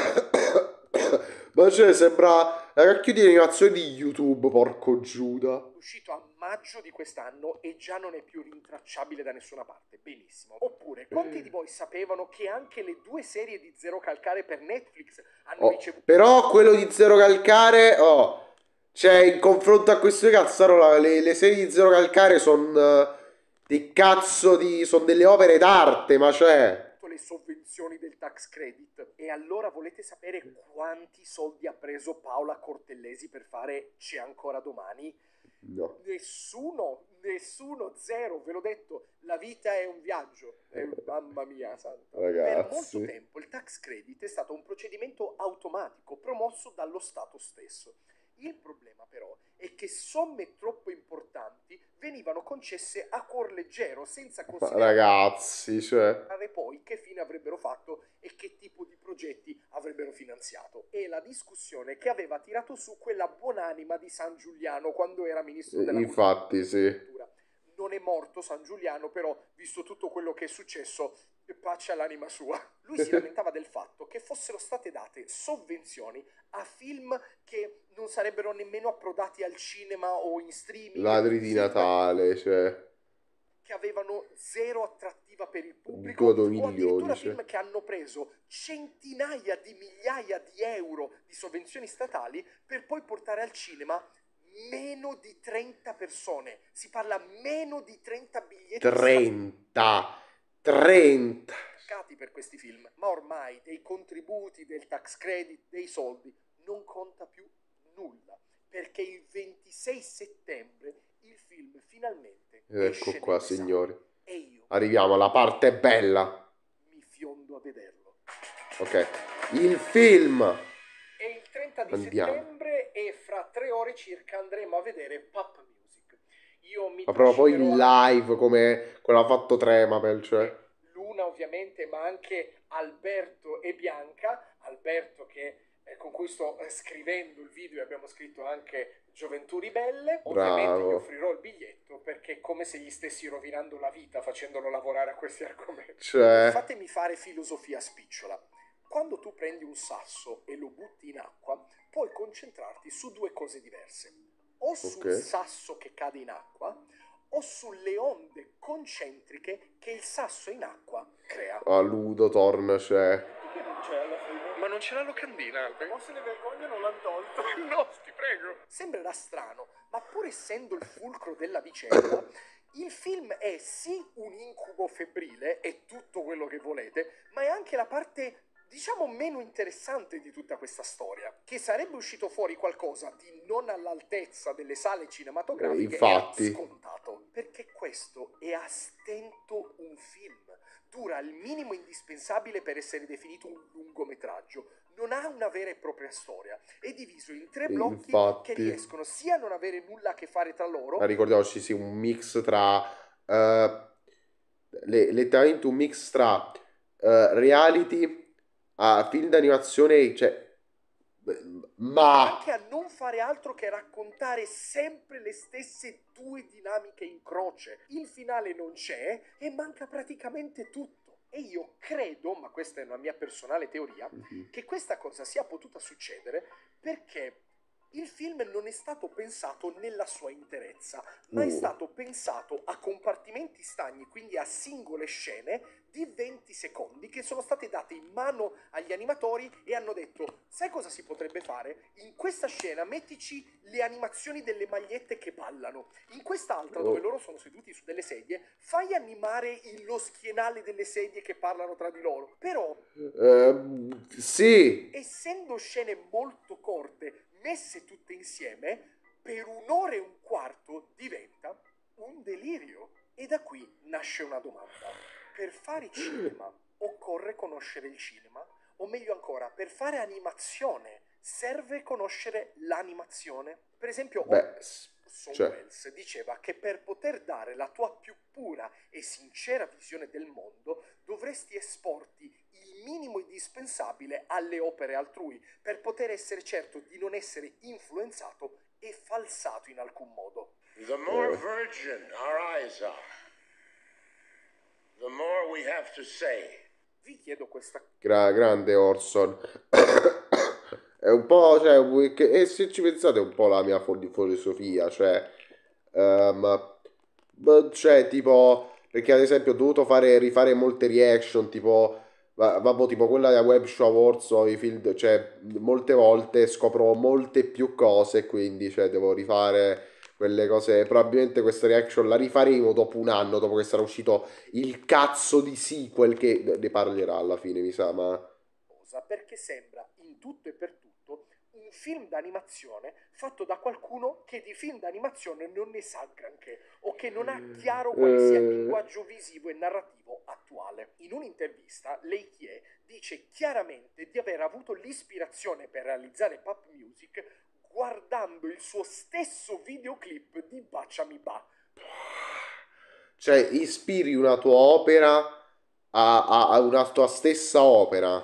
Speaker 1: ma cioè sembra la cacchio di animazione di YouTube, porco Giuda.
Speaker 2: È uscito a maggio di quest'anno e già non è più rintracciabile da nessuna parte. Benissimo. Oppure, quanti di voi sapevano che anche le due serie di Zero Calcare per Netflix hanno
Speaker 1: Oh,
Speaker 2: ricevuto...
Speaker 1: però quello di Zero Calcare, oh, cioè in confronto a queste cazzarola, le, le serie di Zero Calcare sono dei cazzo di... sono delle opere d'arte, ma cioè...
Speaker 2: le sovvenzioni del tax credit. E allora volete sapere quanti soldi ha preso Paola Cortellesi per fare C'è ancora domani?
Speaker 1: No.
Speaker 2: Nessuno, nessuno, zero, ve l'ho detto, la vita è un viaggio. Eh, mamma mia santa. Per molto
Speaker 1: Ragazzi.
Speaker 2: tempo il tax credit è stato un procedimento automatico promosso dallo Stato stesso. Il problema però è che somme troppo importanti venivano concesse a cuor leggero, senza
Speaker 1: Ma
Speaker 2: considerare
Speaker 1: ragazzi, cioè...
Speaker 2: poi che fine avrebbero fatto e che tipo di progetti avrebbero finanziato. E la discussione che aveva tirato su quella buonanima di San Giuliano quando era ministro della
Speaker 1: Infatti, sì.
Speaker 2: cultura. Non è morto San Giuliano, però, visto tutto quello che è successo, pace all'anima sua. Lui si lamentava del fatto che fossero state date sovvenzioni a film che non sarebbero nemmeno approdati al cinema o in streaming.
Speaker 1: Ladri di
Speaker 2: film
Speaker 1: Natale, cioè...
Speaker 2: che avevano zero attrattiva per il pubblico,
Speaker 1: Godo
Speaker 2: o addirittura
Speaker 1: milioni,
Speaker 2: film
Speaker 1: cioè.
Speaker 2: che hanno preso centinaia di migliaia di euro di sovvenzioni statali per poi portare al cinema meno di trenta persone. Si parla meno di trenta biglietti
Speaker 1: trenta. trenta.
Speaker 2: staccati per questi film. Ma ormai dei contributi, del tax credit, dei soldi non conta più nulla, perché il ventisei settembre il film finalmente
Speaker 1: Ed
Speaker 2: esce
Speaker 1: ecco qua,
Speaker 2: nelle sale.
Speaker 1: signori.
Speaker 2: E io
Speaker 1: Arriviamo alla parte bella.
Speaker 2: mi fiondo a vederlo.
Speaker 1: Ok. Il film.
Speaker 2: E il trenta di
Speaker 1: Andiamo.
Speaker 2: settembre e fra tre ore circa andremo a vedere Pop Music. Io mi
Speaker 1: Ma proprio poi in
Speaker 2: trascinerò
Speaker 1: live come quello ha fatto Tremapel, cioè.
Speaker 2: Luna ovviamente, ma anche Alberto e Bianca. Alberto che eh, con cui sto eh, scrivendo il video e abbiamo scritto anche Gioventù Ribelle. Ovviamente
Speaker 1: Bravo.
Speaker 2: gli offrirò il biglietto perché è come se gli stessi rovinando la vita facendolo lavorare a questi argomenti.
Speaker 1: Cioè.
Speaker 2: Fatemi fare filosofia spicciola. Quando tu prendi un sasso e lo butti in acqua, puoi concentrarti su due cose diverse. O sul
Speaker 1: Ok.
Speaker 2: sasso che cade in acqua, o sulle onde concentriche che il sasso in acqua crea.
Speaker 1: A Ludo torna, cioè.
Speaker 2: Che non c'è alla fine? Ma non c'è la locandina? O se ne vergognano l'hanno tolto. No, ti prego. Sembrerà strano, ma pur essendo il fulcro della vicenda, il film è sì un incubo febbrile e tutto quello che volete, ma è anche la parte, diciamo, meno interessante di tutta questa storia. Che sarebbe uscito fuori qualcosa di non all'altezza delle sale cinematografiche
Speaker 1: Eh, infatti.
Speaker 2: era scontato. Perché questo è a stento un film. Dura il minimo indispensabile per essere definito un lungometraggio. Non ha una vera e propria storia. È diviso in tre
Speaker 1: Eh,
Speaker 2: blocchi
Speaker 1: infatti.
Speaker 2: che riescono sia a non avere nulla a che fare tra loro,
Speaker 1: Ma ricordiamoci, sì, un mix tra... eh, le- letteralmente un mix tra eh, reality, a film d'animazione, cioè... Ma...
Speaker 2: anche a non fare altro che raccontare sempre le stesse due dinamiche in croce. Il finale non c'è e manca praticamente tutto. E io credo, ma questa è una mia personale teoria,
Speaker 1: Mhm.
Speaker 2: che questa cosa sia potuta succedere perché il film non è stato pensato nella sua interezza, ma è
Speaker 1: Uh.
Speaker 2: stato pensato a compartimenti stagni, quindi a singole scene di venti secondi che sono state date in mano agli animatori e hanno detto: sai cosa si potrebbe fare? In questa scena mettici le animazioni delle magliette che ballano, in quest'altra dove
Speaker 1: Oh.
Speaker 2: loro sono seduti su delle sedie fai animare il- lo schienale delle sedie che parlano tra di loro. Però
Speaker 1: Eh, sì.
Speaker 2: essendo scene molto corte messe tutte insieme, per un'ora e un quarto diventa un delirio. E da qui nasce una domanda. Per fare cinema occorre conoscere il cinema? O meglio ancora, per fare animazione serve conoscere l'animazione? Per esempio,
Speaker 1: Beh,
Speaker 2: Orson
Speaker 1: cioè,
Speaker 2: Welles diceva che per poter dare la tua più pura e sincera visione del mondo dovresti esporti il minimo indispensabile alle opere altrui per poter essere certo di non essere influenzato e falsato in alcun modo.
Speaker 6: The more virgin our eyes are, the more we have to say.
Speaker 2: Vi chiedo questa
Speaker 1: gra- grande Orson. È un po', cioè, che- e se ci pensate è un po' la mia fo- filosofia, cioè, ehm, beh, cioè, tipo, perché ad esempio ho dovuto fare, rifare molte reaction, tipo, va- vabbè, tipo quella della Web Show Awards o i film, cioè, molte volte scopro molte più cose, quindi, cioè, devo rifare quelle cose, probabilmente questa reaction la rifaremo dopo un anno, dopo che sarà uscito il cazzo di sequel che ne parlerà alla fine, mi sa, ma...
Speaker 2: cosa, perché sembra in tutto e per tutto un film d'animazione fatto da qualcuno che di film d'animazione non ne sa granché o che non ha chiaro quale sia il
Speaker 1: Eh.
Speaker 2: linguaggio visivo e narrativo attuale. In un'intervista Lei Chie dice chiaramente di aver avuto l'ispirazione per realizzare Pop Music guardando il suo stesso videoclip di Baciami Ba.
Speaker 1: Cioè, ispiri una tua opera a, a- a una tua stessa opera.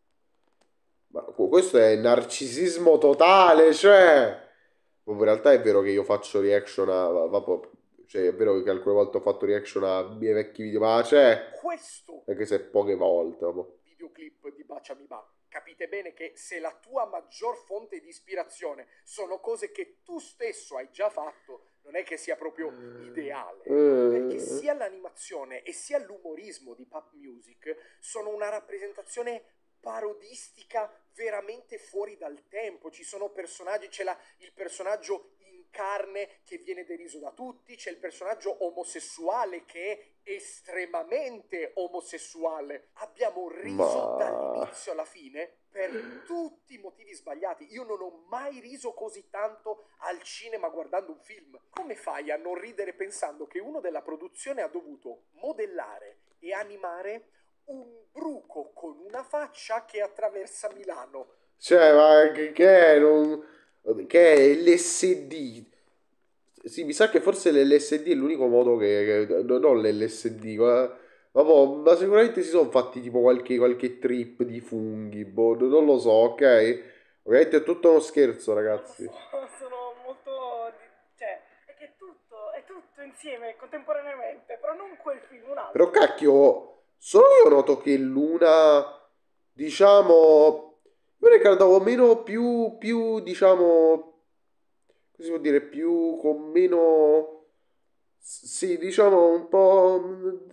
Speaker 1: Ma qu- questo è narcisismo totale, cioè... Ma in realtà è vero che io faccio reaction a... va- vabbè, cioè, è vero che alcune volte ho fatto reaction a miei vecchi video, ma cioè...
Speaker 2: Questo
Speaker 1: Anche se poche volte, ma...
Speaker 2: videoclip di Baciami Ba. Capite bene che se la tua maggior fonte di ispirazione sono cose che tu stesso hai già fatto, non è che sia proprio ideale. Perché sia l'animazione e sia l'umorismo di Pop Music sono una rappresentazione parodistica veramente fuori dal tempo. Ci sono personaggi, c'è la, il personaggio in carne che viene deriso da tutti, c'è il personaggio omosessuale che è estremamente omosessuale. Abbiamo riso
Speaker 1: Ma-
Speaker 2: dall'inizio alla fine per tutti i motivi sbagliati. Io non ho mai riso così tanto al cinema guardando un film. Come fai a non ridere pensando che uno della produzione ha dovuto modellare e animare un bruco con una faccia che attraversa Milano?
Speaker 1: Cioè, ma che, che è? Non... Che è l'L S D? Sì, mi sa che forse l'L S D è l'unico modo che... che- no, non l'L S D, ma... Ma, boh, ma sicuramente si sono fatti tipo qualche, qualche trip di funghi, boh, non lo so, ok? Ovviamente è tutto uno scherzo, ragazzi.
Speaker 7: Non lo so, sono molto... di- cioè, è che è tutto, è tutto insieme, contemporaneamente, però non quel film, un altro.
Speaker 1: Però cacchio, solo io noto che Luna, diciamo, io ne cantavo meno, più, più, diciamo, come si può dire, più, con meno, sì, diciamo, un po',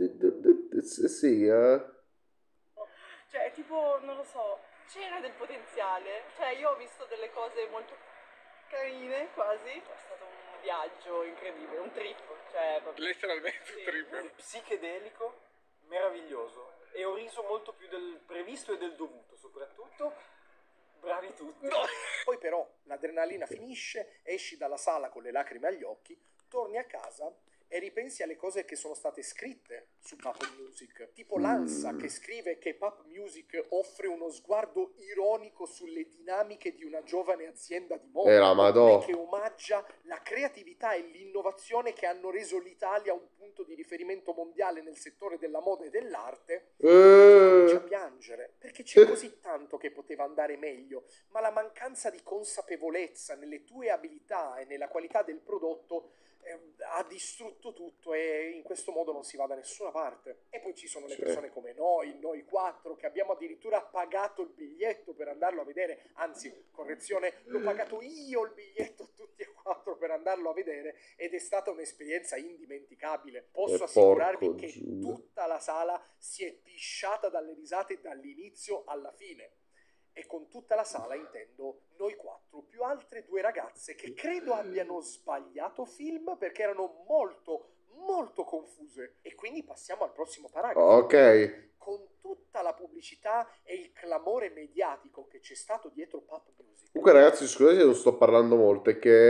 Speaker 1: sì, eh.
Speaker 7: Cioè, è tipo, non lo so, c'era del potenziale. Cioè, io ho visto delle cose molto carine, quasi. È stato un viaggio incredibile, un trip, cioè, proprio...
Speaker 2: Letteralmente
Speaker 7: Sì.
Speaker 2: un trip.
Speaker 8: Psichedelico, meraviglioso. E ho riso molto più del previsto e del dovuto, soprattutto. Bravi tutti.
Speaker 2: Poi però l'adrenalina finisce, esci dalla sala con le lacrime agli occhi, torni a casa e ripensi alle cose che sono state scritte su Pop Music. Tipo l'Ansa che scrive che Pop Music offre uno sguardo ironico sulle dinamiche di una giovane azienda di moda.
Speaker 1: Eh, la
Speaker 2: oppure
Speaker 1: madò.
Speaker 2: che omaggia la creatività e l'innovazione che hanno reso l'Italia un punto di riferimento mondiale nel settore della moda e dell'arte. Cominci a
Speaker 1: Eh,
Speaker 2: piangere, perché c'è così tanto che poteva andare meglio, ma la mancanza di consapevolezza nelle tue abilità e nella qualità del prodotto eh, ha distrutto tutto e in questo modo non si va da nessuna parte. E poi ci sono le
Speaker 1: Sì.
Speaker 2: persone come noi, noi quattro, che abbiamo addirittura pagato il biglietto per andarlo a vedere, anzi, correzione, l'ho pagato io il biglietto a tutti e quattro per andarlo a vedere ed è stata un'esperienza indimenticabile. Posso
Speaker 1: Eh,
Speaker 2: assicurarvi
Speaker 1: porco
Speaker 2: che
Speaker 1: Giuda.
Speaker 2: tutta la sala si è pisciata dalle risate dall'inizio alla fine. E con tutta la sala intendo noi quattro, più altre due ragazze che credo abbiano sbagliato film perché erano molto, molto confuse. E quindi passiamo al prossimo paragrafo.
Speaker 1: ok.
Speaker 2: Con tutta la pubblicità e il clamore mediatico che c'è stato dietro Pop Music.
Speaker 1: Comunque ragazzi, scusate se non sto parlando molto, è che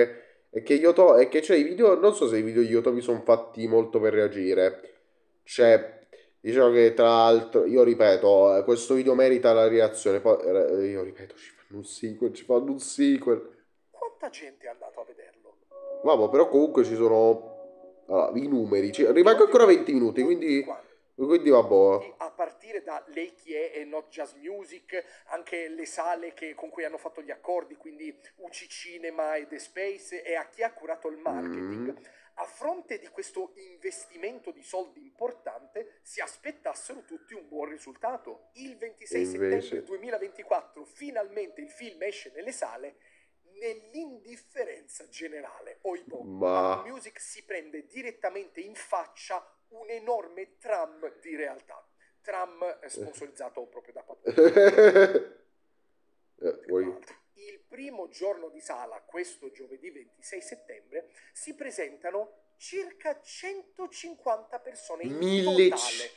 Speaker 1: è che Yoto, è che c'è i video, non so se i video di Yotobi sono fatti molto per reagire. Cioè, diciamo che tra l'altro, io ripeto, eh, questo video merita la reazione. Poi, eh, io ripeto, ci fanno un sequel, ci fanno un sequel.
Speaker 2: Quanta gente è andato a vederlo?
Speaker 1: Vabbè, però comunque ci sono allora, i numeri. Ci, rimango ancora venti minuti, quindi, quindi vabbè.
Speaker 2: A partire da Lei Chi È e Not Just Music, anche le sale che, con cui hanno fatto gli accordi, quindi U C Cinema e The Space, e a chi ha curato il marketing.
Speaker 1: Mm.
Speaker 2: A fronte di questo investimento di soldi importante, si aspettassero tutti un buon risultato. Il ventisei
Speaker 1: invece...
Speaker 2: settembre duemilaventiquattro finalmente il film esce nelle sale, nell'indifferenza generale. Oibò,
Speaker 1: Ma...
Speaker 2: Pop Music si prende direttamente in faccia un enorme tram di realtà. Tram sponsorizzato proprio da Pop Music.
Speaker 1: eh, vuoi...
Speaker 2: Il primo giorno di sala, questo giovedì ventisei settembre, si presentano circa centocinquanta persone in
Speaker 1: Mille...
Speaker 2: totale.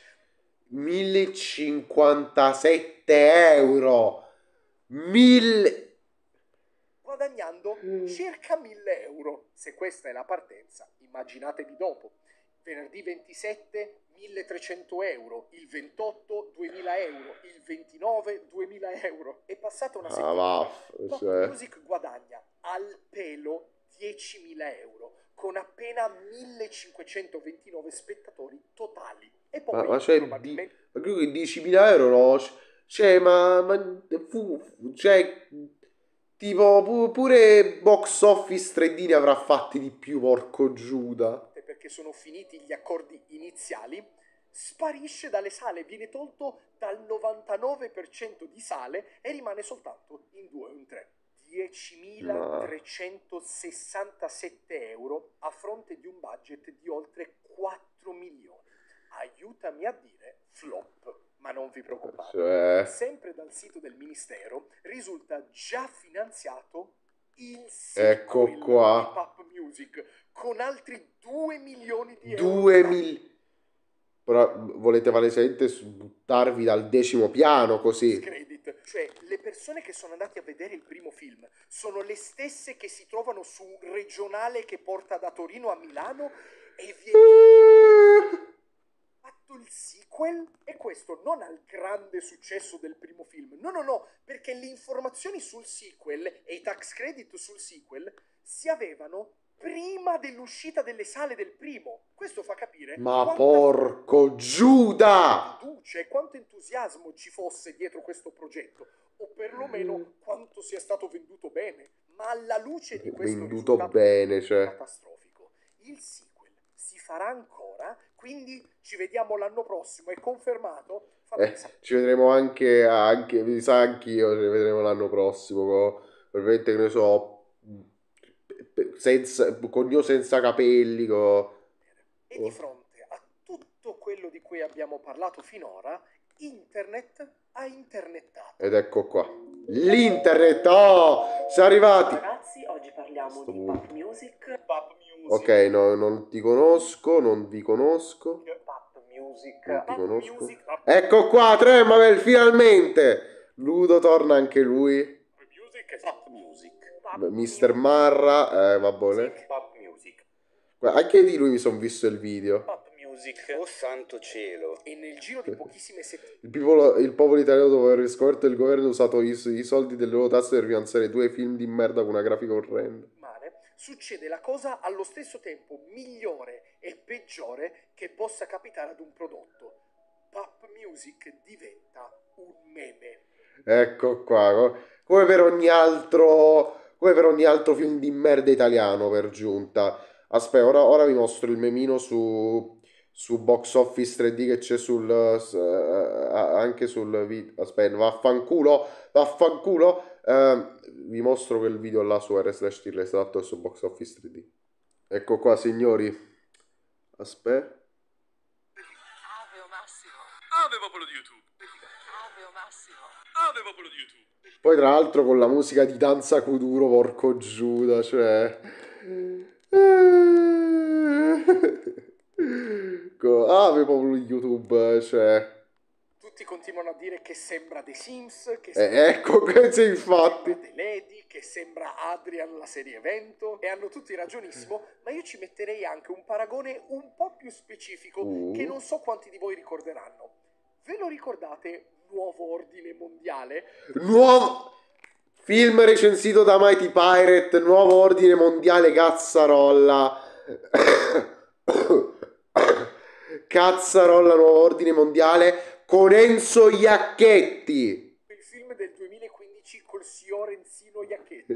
Speaker 1: millecinquantasette euro. Mille...
Speaker 2: Guadagnando circa mille euro. Se questa è la partenza, immaginatevi dopo. Venerdì ventisette milletrecento euro, il ventotto duemila euro, il ventinove duemila euro. È passata una settimana.
Speaker 1: Ah,
Speaker 2: Pop
Speaker 1: cioè...
Speaker 2: Music guadagna al pelo diecimila euro con appena millecinquecentoventinove spettatori totali. E poi
Speaker 1: Ma, ma cioè,
Speaker 2: probabilmente...
Speaker 1: di, ma credo che diecimila euro no? Cioè, ma, ma fu, cioè, tipo, pu- pure Box Office tre D ne avrà fatti di più, porco Giuda.
Speaker 2: Perché sono finiti gli accordi iniziali, sparisce dalle sale, viene tolto dal novantanove per cento di sale e rimane soltanto in due o in tre. diecimilatrecentosessantasette euro a fronte di un budget di oltre quattro milioni. Aiutami a dire flop, ma non vi preoccupate.
Speaker 1: Cioè...
Speaker 2: Sempre dal sito del Ministero risulta già finanziato il
Speaker 1: ecco
Speaker 2: sequel
Speaker 1: qua.
Speaker 2: di Pop Music con altri due milioni di euro.
Speaker 1: due mil... Però volete palesemente buttarvi dal decimo piano così.
Speaker 2: Credit. Cioè, le persone che sono andate a vedere il primo film sono le stesse che si trovano su un regionale che porta da Torino a Milano e viene fatto il sequel, e questo non al grande successo del primo film. No, no, no, perché le informazioni sul sequel e i tax credit sul sequel si avevano prima dell'uscita delle sale del primo. Questo fa capire
Speaker 1: ma
Speaker 2: quanta
Speaker 1: porco Giuda!
Speaker 2: fiducia e quanto entusiasmo ci fosse dietro questo progetto, o perlomeno quanto sia stato venduto bene. Ma alla luce di questo
Speaker 1: venduto
Speaker 2: risultato
Speaker 1: bene, cioè
Speaker 2: catastrofico, il sequel si farà ancora, quindi ci vediamo l'anno prossimo, è confermato?
Speaker 1: eh, ci vedremo anche, anche mi sa anch'io, ci vedremo l'anno prossimo, probabilmente, che ne so, senza, con io senza capelli, co...
Speaker 2: E di fronte a tutto quello di cui abbiamo parlato finora, internet ha internettato.
Speaker 1: Ed ecco qua, l'internet, oh, siamo arrivati.
Speaker 9: Ragazzi, oggi parliamo di Pop Music.
Speaker 8: Pop Music.
Speaker 1: Ok, no, non ti conosco, non vi conosco.
Speaker 8: Pop Music.
Speaker 1: Non ti
Speaker 8: Pop
Speaker 1: conosco.
Speaker 8: Music.
Speaker 1: Ecco qua, Tremabel, finalmente. Ludo torna anche lui.
Speaker 8: Pop Music. Pop Music.
Speaker 1: mister Marra, eh, vabbè.
Speaker 8: Pop Music.
Speaker 1: Anche di lui mi sono visto il video.
Speaker 8: Pop Music. Oh santo cielo.
Speaker 2: E nel giro di pochissime settimane
Speaker 1: Il popolo, il popolo italiano, dopo aver riscoperto il governo ha usato i, i soldi delle loro tasse per finanziare due film di merda con una grafica orrenda.
Speaker 2: succede la cosa allo stesso tempo migliore e peggiore che possa capitare ad un prodotto. Pop Music diventa un meme.
Speaker 1: Ecco qua, come per ogni altro, come per ogni altro film di merda italiano per giunta. Aspetta, ora, ora vi mostro il memino su, su Box Office tre D che c'è sul, uh, anche sul video. Aspetta, vaffanculo, vaffanculo. Uh, vi mostro quel video là su r slash tirlesatto e su Box Office tre D. Ecco qua, signori. Aspetta.
Speaker 10: Ave o Massimo.
Speaker 11: Ave popolo di YouTube.
Speaker 10: Ave o Massimo.
Speaker 11: Ave popolo di YouTube.
Speaker 1: Poi tra l'altro con la musica di Danza Kuduro, porco Giuda, cioè... Ave popolo di YouTube, cioè...
Speaker 2: Tutti continuano a dire che sembra The Sims, che
Speaker 1: Eh,
Speaker 2: sembra,
Speaker 1: ecco, che infatti.
Speaker 2: sembra The Lady, che sembra Adrian la serie evento, e hanno tutti ragionissimo, ma io ci metterei anche un paragone un po' più specifico che
Speaker 1: Uh.
Speaker 2: non so quanti di voi ricorderanno. Ve lo ricordate Nuovo Ordine Mondiale?
Speaker 1: Nuovo film recensito da Mighty Pirate, Nuovo Ordine Mondiale, cazzarolla. Cazzarolla, Nuovo Ordine Mondiale con Enzo Iacchetti.
Speaker 2: Il film del duemilaquindici col signor Enzino Iacchetti.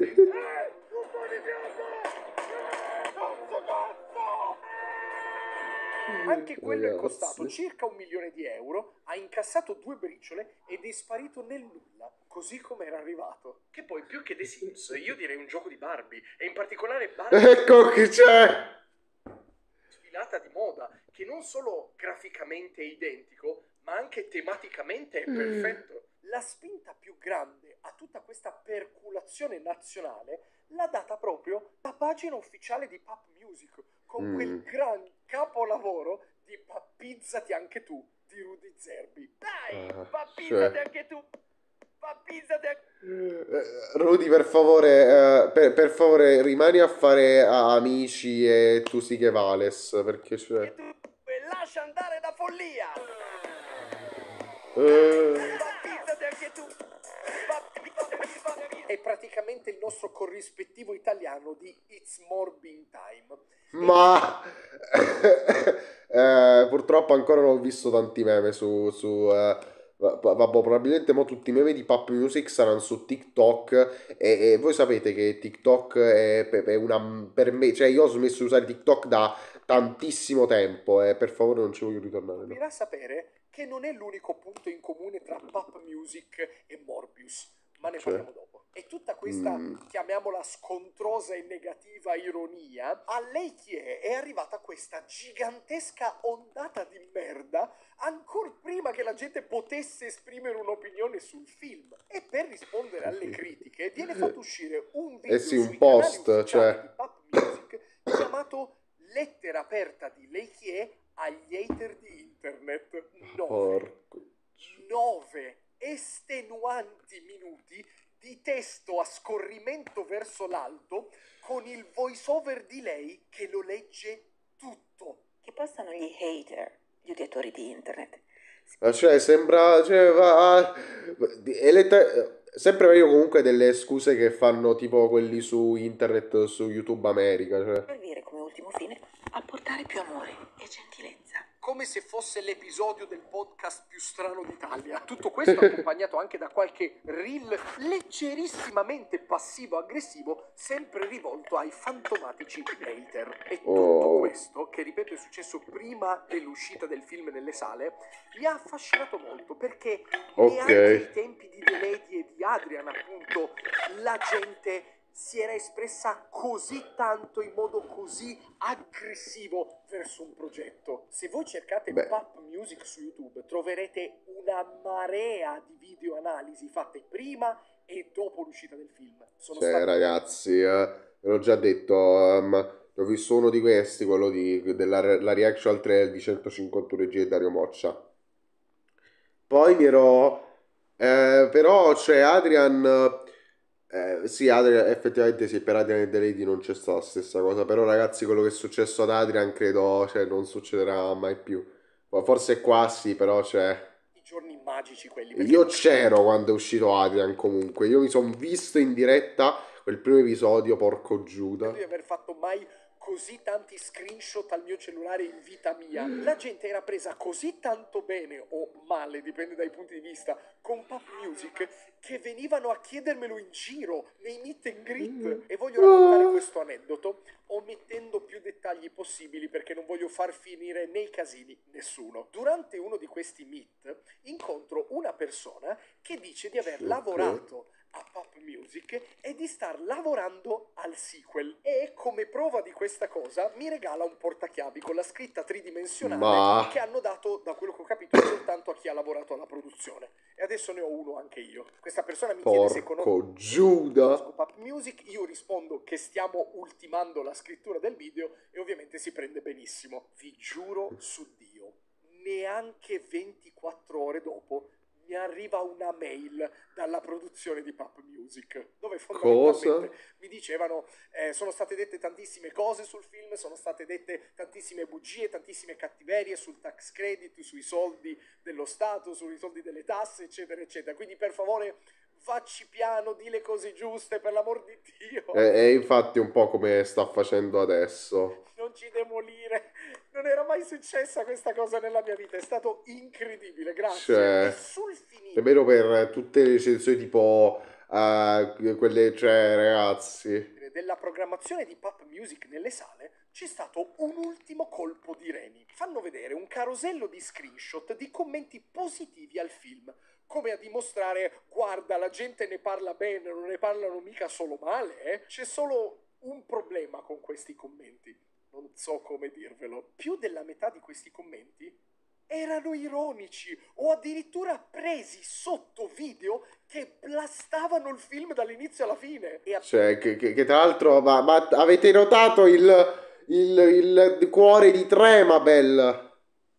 Speaker 2: Anche quello è
Speaker 1: Ragazzi.
Speaker 2: costato circa un milione di euro, ha incassato due briciole ed è sparito nel nulla, così come era arrivato. Che poi più che The Sims, io direi un gioco di Barbie, e in particolare Barbie
Speaker 1: Ecco chi c'è.
Speaker 2: sfilata di moda, che non solo graficamente è identico, ma anche tematicamente è perfetto. La spinta più grande a tutta questa perculazione nazionale l'ha data proprio la pagina ufficiale di Pop Music, con
Speaker 1: Mm.
Speaker 2: quel gran capolavoro di Pappizzati anche tu di Rudy Zerbi. Dai,
Speaker 1: Ah,
Speaker 2: pappizzati
Speaker 1: cioè.
Speaker 2: anche tu! Pappizzati anche
Speaker 1: Eh, Rudy, per favore, eh, per, per favore, rimani a fare a- amici e tu sì che vales, perché cioè...
Speaker 2: tu e lascia andare la follia!
Speaker 1: Eh,
Speaker 2: Pappizzati anche tu! È praticamente il nostro corrispettivo italiano di It's Morbin Time.
Speaker 1: ma... eh, purtroppo ancora non ho visto tanti meme su... su eh, va- va- vabbè, probabilmente mo tutti i meme di Pop Music saranno su TikTok e, e voi sapete che TikTok è, pe- è una... per me, cioè io ho smesso di usare TikTok da tantissimo tempo e per favore non ci voglio ritornare, no.
Speaker 2: Stupirà sapere che non è l'unico punto in comune tra Pop Music e Morbius, ma ne
Speaker 1: Cioè?
Speaker 2: parliamo dopo. E tutta questa,
Speaker 1: Mm.
Speaker 2: chiamiamola scontrosa e negativa ironia, a lei chi è? È arrivata questa gigantesca ondata di merda ancora prima che la gente potesse esprimere un'opinione sul film. E per rispondere alle critiche viene fatto uscire un video
Speaker 1: Eh sì, un
Speaker 2: sui
Speaker 1: post,
Speaker 2: canali ufficiali
Speaker 1: cioè.
Speaker 2: di Pop Music chiamato Lettera aperta di lei chi è agli hater di internet. Nove.
Speaker 1: Porco.
Speaker 2: Nove estenuanti minuti di testo a scorrimento verso l'alto con il voice over di lei che lo legge tutto.
Speaker 12: Che postano gli hater, gli odiatori di internet.
Speaker 1: Ma cioè, sembra... Cioè, va- è letta- sempre meglio comunque delle scuse che fanno tipo quelli su internet, su YouTube America, cioè.
Speaker 12: Servire come ultimo fine a portare più amore e gentilezza.
Speaker 2: Come se fosse l'episodio del podcast più strano d'Italia. Tutto questo accompagnato anche da qualche reel leggerissimamente passivo-aggressivo, sempre rivolto ai fantomatici hater. E tutto
Speaker 1: Oh.
Speaker 2: questo, che ripeto è successo prima dell'uscita del film nelle sale, mi ha affascinato molto perché
Speaker 1: Ok.
Speaker 2: neanche ai tempi di The Lady e di Adrian, appunto, la gente si era espressa così tanto in modo così aggressivo verso un progetto. Se voi cercate
Speaker 1: Beh.
Speaker 2: Pop Music su YouTube troverete una marea di video analisi fatte prima e dopo l'uscita del film. Sono
Speaker 1: Cioè,
Speaker 2: stati
Speaker 1: ragazzi, eh, ve l'ho già detto, ehm, ho visto uno di questi, quello di, della la reaction al trailer di centocinquantuno G di Dario Moccia. Poi mi ero... eh, però, cioè, Adrian... eh, sì, Adrian, effettivamente sì, per Adrian e The Lady non c'è stata la stessa cosa, però ragazzi, quello che è successo ad Adrian credo, cioè, non succederà mai più. Forse qua sì, però, cioè...
Speaker 2: i giorni magici quelli. perché
Speaker 1: Io c'ero quando è uscito Adrian comunque, io mi sono visto in diretta quel primo episodio, porco Giuda.
Speaker 2: di aver fatto mai così tanti screenshot al mio cellulare in vita mia. La gente era presa così tanto bene o male, dipende dai punti di vista, con Pop Music che venivano a chiedermelo in giro nei meet and greet. E voglio raccontare questo aneddoto omettendo più dettagli possibili perché non voglio far finire nei casini nessuno. Durante uno di questi meet incontro una persona che dice di aver
Speaker 1: Ok.
Speaker 2: lavorato a Pop Music e di star lavorando al sequel, e come prova di questa cosa mi regala un portachiavi con la scritta tridimensionale
Speaker 1: Ma-
Speaker 2: che hanno dato, da quello che ho capito, soltanto a chi ha lavorato alla produzione, e adesso ne ho uno anche io. Questa persona mi chiede se conosco
Speaker 1: Porco Giuda.
Speaker 2: Pop Music, io rispondo che stiamo ultimando la scrittura del video e ovviamente si prende benissimo. Vi giuro su Dio, neanche ventiquattro ore dopo mi arriva una mail dalla produzione di Pup Music, dove fondamentalmente
Speaker 1: Cosa?
Speaker 2: mi dicevano eh, sono state dette tantissime cose sul film, sono state dette tantissime bugie, tantissime cattiverie sul tax credit, sui soldi dello Stato, sui soldi delle tasse, eccetera, eccetera. Quindi per favore facci piano, di le cose giuste, per l'amor di Dio.
Speaker 1: E, e infatti un po' come sta facendo adesso.
Speaker 2: Non ci demolire. Non era mai successa questa cosa nella mia vita, è stato incredibile, grazie.
Speaker 1: Cioè,
Speaker 2: E sul finire
Speaker 1: nemmeno per tutte le recensioni tipo eh, quelle, cioè, ragazzi.
Speaker 2: della programmazione di Pup Music nelle sale c'è stato un ultimo colpo di reni. Fanno vedere un carosello di screenshot di commenti positivi al film, come a dimostrare guarda, la gente ne parla bene, non ne parlano mica solo male, eh? C'è solo un problema con questi commenti. Non so come dirvelo. Più della metà di questi commenti erano ironici o addirittura presi sotto video che blastavano il film dall'inizio alla fine. E a...
Speaker 1: Cioè, che, che, che tra l'altro, ma, ma avete notato il, il, il cuore di Tremabel?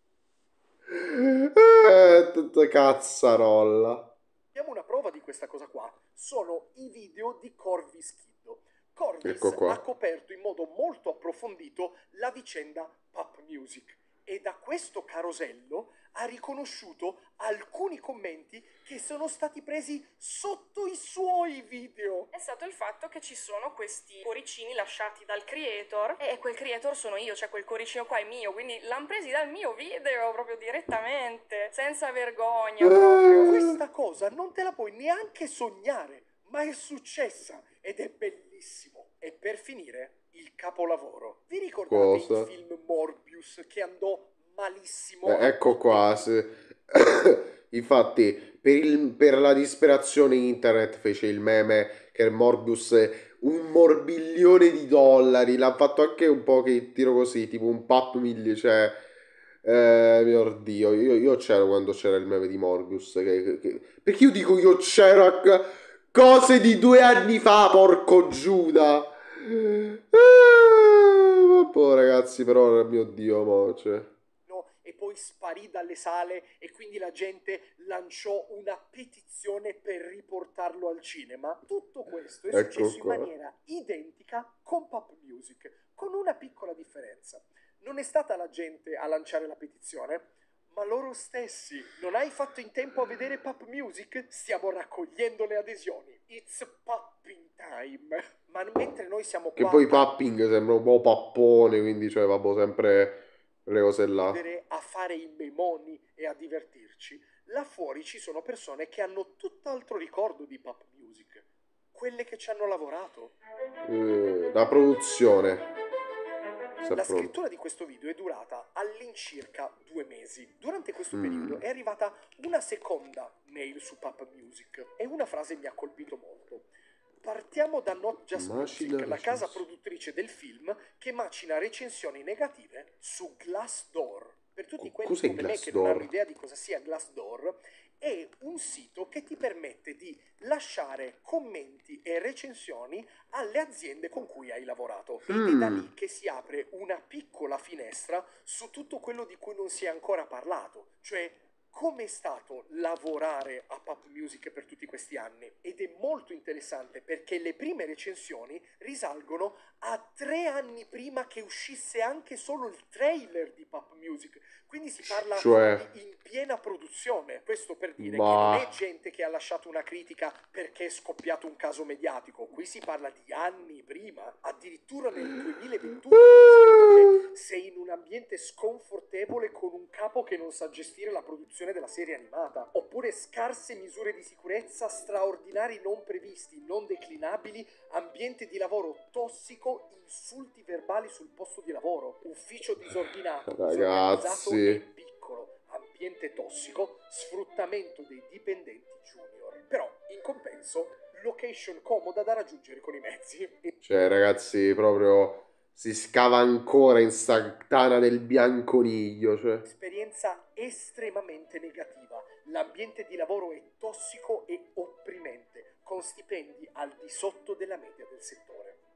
Speaker 1: Eh, tutta cazzarolla.
Speaker 2: Abbiamo una prova di questa cosa qua. Sono i video di Corvis Kiddo. Corvis
Speaker 1: Ecco qua.
Speaker 2: ha coperto in modo molto approfondito la vicenda Pup Music e da questo carosello ha riconosciuto alcuni commenti che sono stati presi sotto i suoi video.
Speaker 13: È stato il fatto che ci sono questi cuoricini lasciati dal creator e quel creator sono io, cioè quel cuoricino qua è mio, quindi l'hanno presi dal mio video proprio direttamente, senza vergogna proprio.
Speaker 2: Questa cosa non te la puoi neanche sognare, ma è successa ed è bellissimo. E per finire, il capolavoro. Vi ricordate
Speaker 1: Cosa?
Speaker 2: il film Morbius che andò malissimo?
Speaker 1: Eh, ecco qua. se- Infatti, per, il- per la disperazione internet fece il meme che il Morbius è un morbiglione di dollari. L'ha fatto anche un po' che tiro così, tipo un pap mille, cioè... Eh, mio Dio, io, io c'ero quando c'era il meme di Morbius. Che, che- che- Perché io dico io c'ero a c- cose di due anni fa, porco Giuda. Eh, vabbè, ragazzi, però, mio Dio, mo, cioè...
Speaker 2: e poi sparì dalle sale e quindi la gente lanciò una petizione per riportarlo al cinema. Tutto questo è
Speaker 1: Ecco
Speaker 2: successo
Speaker 1: qua.
Speaker 2: in maniera identica con Pup Music, con una piccola differenza. Non è stata la gente a lanciare la petizione, ma loro stessi. Non hai fatto in tempo a vedere Pup Music? Stiamo raccogliendo le adesioni. It's pupping time. Ma mentre noi siamo
Speaker 1: Che
Speaker 2: qua
Speaker 1: poi Papping sembra un po' pappone, quindi, cioè, vabbè, sempre le cose là.
Speaker 2: a fare i memoni e a divertirci, là fuori ci sono persone che hanno tutt'altro ricordo di Pup Music, quelle che ci hanno lavorato.
Speaker 1: Eh, la produzione. Sta
Speaker 2: La
Speaker 1: pronto.
Speaker 2: scrittura di questo video è durata all'incirca due mesi. Durante questo
Speaker 1: Mm.
Speaker 2: periodo è arrivata una seconda mail su Pup Music e una frase mi ha colpito molto. Partiamo da Not Just
Speaker 1: Macina
Speaker 2: Music, la casa
Speaker 1: recensioni.
Speaker 2: produttrice del film che macina recensioni negative su Glassdoor. Per tutti quelli
Speaker 1: Cos'è
Speaker 2: come me che
Speaker 1: Glassdoor?
Speaker 2: non hanno idea di cosa sia Glassdoor, è un sito che ti permette di lasciare commenti e recensioni alle aziende con cui hai lavorato. Ed è da
Speaker 1: Mm.
Speaker 2: lì che si apre una piccola finestra su tutto quello di cui non si è ancora parlato, cioè come è stato lavorare a Pup Music per tutti questi anni. Ed è molto interessante perché le prime recensioni risalgono a tre anni prima che uscisse anche solo il trailer di Pup Music. Quindi si parla
Speaker 1: Cioè.
Speaker 2: di in piena produzione. Questo per dire
Speaker 1: Ma-
Speaker 2: che non è gente che ha lasciato una critica perché è scoppiato un caso mediatico. Qui si parla di anni prima, addirittura nel duemilaventuno. Che sei in un ambiente sconfortevole con un capo che non sa gestire la produzione della serie animata, oppure scarse misure di sicurezza, straordinari non previsti, non declinabili, ambiente di lavoro tossico, insulti verbali sul posto di lavoro, ufficio disordinato, disorganizzato
Speaker 1: Ragazzi.
Speaker 2: e piccolo, ambiente tossico, sfruttamento dei dipendenti junior. Però, in compenso, location comoda da raggiungere con i mezzi. E
Speaker 1: Cioè, ragazzi, proprio si scava ancora in sta tana del bianconiglio, cioè.
Speaker 2: esperienza estremamente negativa. L'ambiente di lavoro è tossico e opprimente, con stipendi al di sotto della media del settore.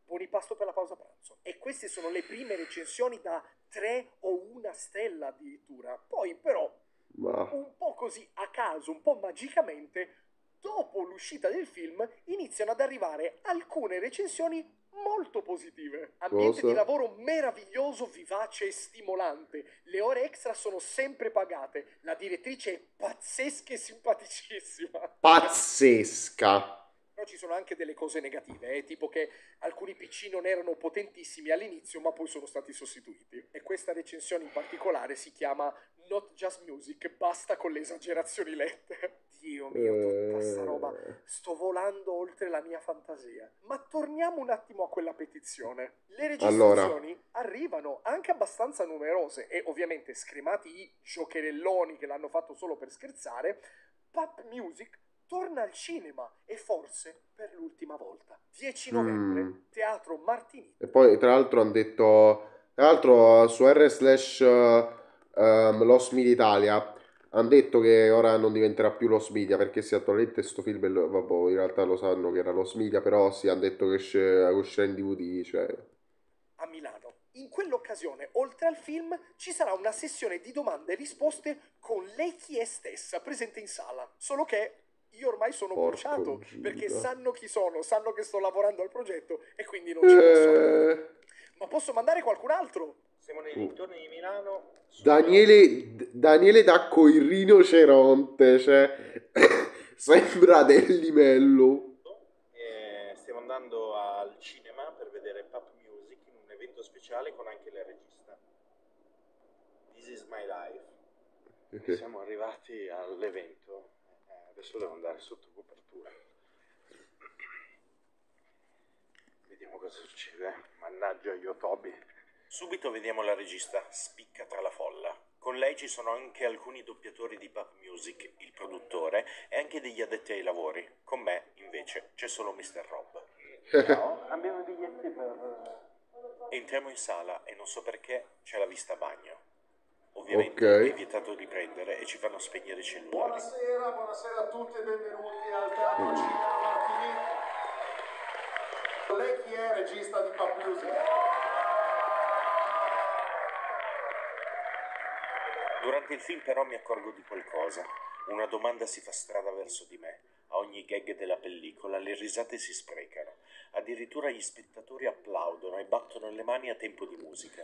Speaker 2: buoni pasto per la pausa pranzo. E queste sono le prime recensioni da tre o una stella addirittura. Poi però,
Speaker 1: Ma...
Speaker 2: un po' così a caso, un po' magicamente, dopo l'uscita del film iniziano ad arrivare alcune recensioni molto positive. Ambiente
Speaker 1: Cosa?
Speaker 2: di lavoro meraviglioso, vivace e stimolante. Le ore extra sono sempre pagate. La direttrice è pazzesca e simpaticissima.
Speaker 1: Pazzesca.
Speaker 2: Però ci sono anche delle cose negative, eh, tipo che alcuni P C non erano potentissimi all'inizio, ma poi sono stati sostituiti. E questa recensione in particolare si chiama Not Just Music, basta con le esagerazioni lette. Dio mio, tutta sta roba, sto volando oltre la mia fantasia. Ma torniamo un attimo a quella petizione. Le registrazioni
Speaker 1: Allora.
Speaker 2: arrivano anche abbastanza numerose e ovviamente, scremati i giocherelloni che l'hanno fatto solo per scherzare, Pop Music torna al cinema e forse per l'ultima volta. dieci novembre,
Speaker 1: Mm.
Speaker 2: Teatro Martini.
Speaker 1: E poi tra l'altro hanno detto, tra l'altro su R slash um, Lost Media Italia hanno detto che ora non diventerà più Lost Media, perché sì, attualmente sto film, è lo- vabbè, in realtà lo sanno che era Lost Media, però sì, hanno detto che esce- uscirà in D V D, cioè...
Speaker 2: A Milano. In quell'occasione, oltre al film, ci sarà una sessione di domande e risposte con lei chi è stessa presente in sala. Solo che io ormai sono
Speaker 1: Porco
Speaker 2: bruciato,
Speaker 1: Giuda.
Speaker 2: perché sanno chi sono, sanno che sto lavorando al progetto e quindi non ci posso andare.
Speaker 1: Eh,
Speaker 2: Ma posso mandare qualcun altro?
Speaker 5: Siamo nei dintorni di Milano.
Speaker 1: Daniele, D- Daniele Dacco il rinoceronte, cioè... sembra del livello.
Speaker 5: Eh, stiamo andando al cinema per vedere Pop Music in un evento speciale con anche la regista. This is my life.
Speaker 1: Ok.
Speaker 5: Siamo arrivati all'evento. Eh, adesso devo andare sotto copertura. Vediamo cosa succede. Mannaggia io Toby. Subito vediamo la regista, spicca tra la folla. Con lei ci sono anche alcuni doppiatori di Pop Music, il produttore e anche degli addetti ai lavori. Con me, invece, c'è solo mister Rob. Ciao, abbiamo i biglietti per... Entriamo in sala e non so perché c'è la vista bagno. Ovviamente
Speaker 1: Ok.
Speaker 5: è vietato riprendere e ci fanno spegnere i cellulari.
Speaker 14: Buonasera, buonasera a tutti e benvenuti al Teatro Cinema Martini. Lei chi è, regista di Pop Music?
Speaker 5: Durante il film però mi accorgo di qualcosa. Una domanda si fa strada verso di me. A ogni gag della pellicola le risate si sprecano. Addirittura gli spettatori applaudono e battono le mani a tempo di musica.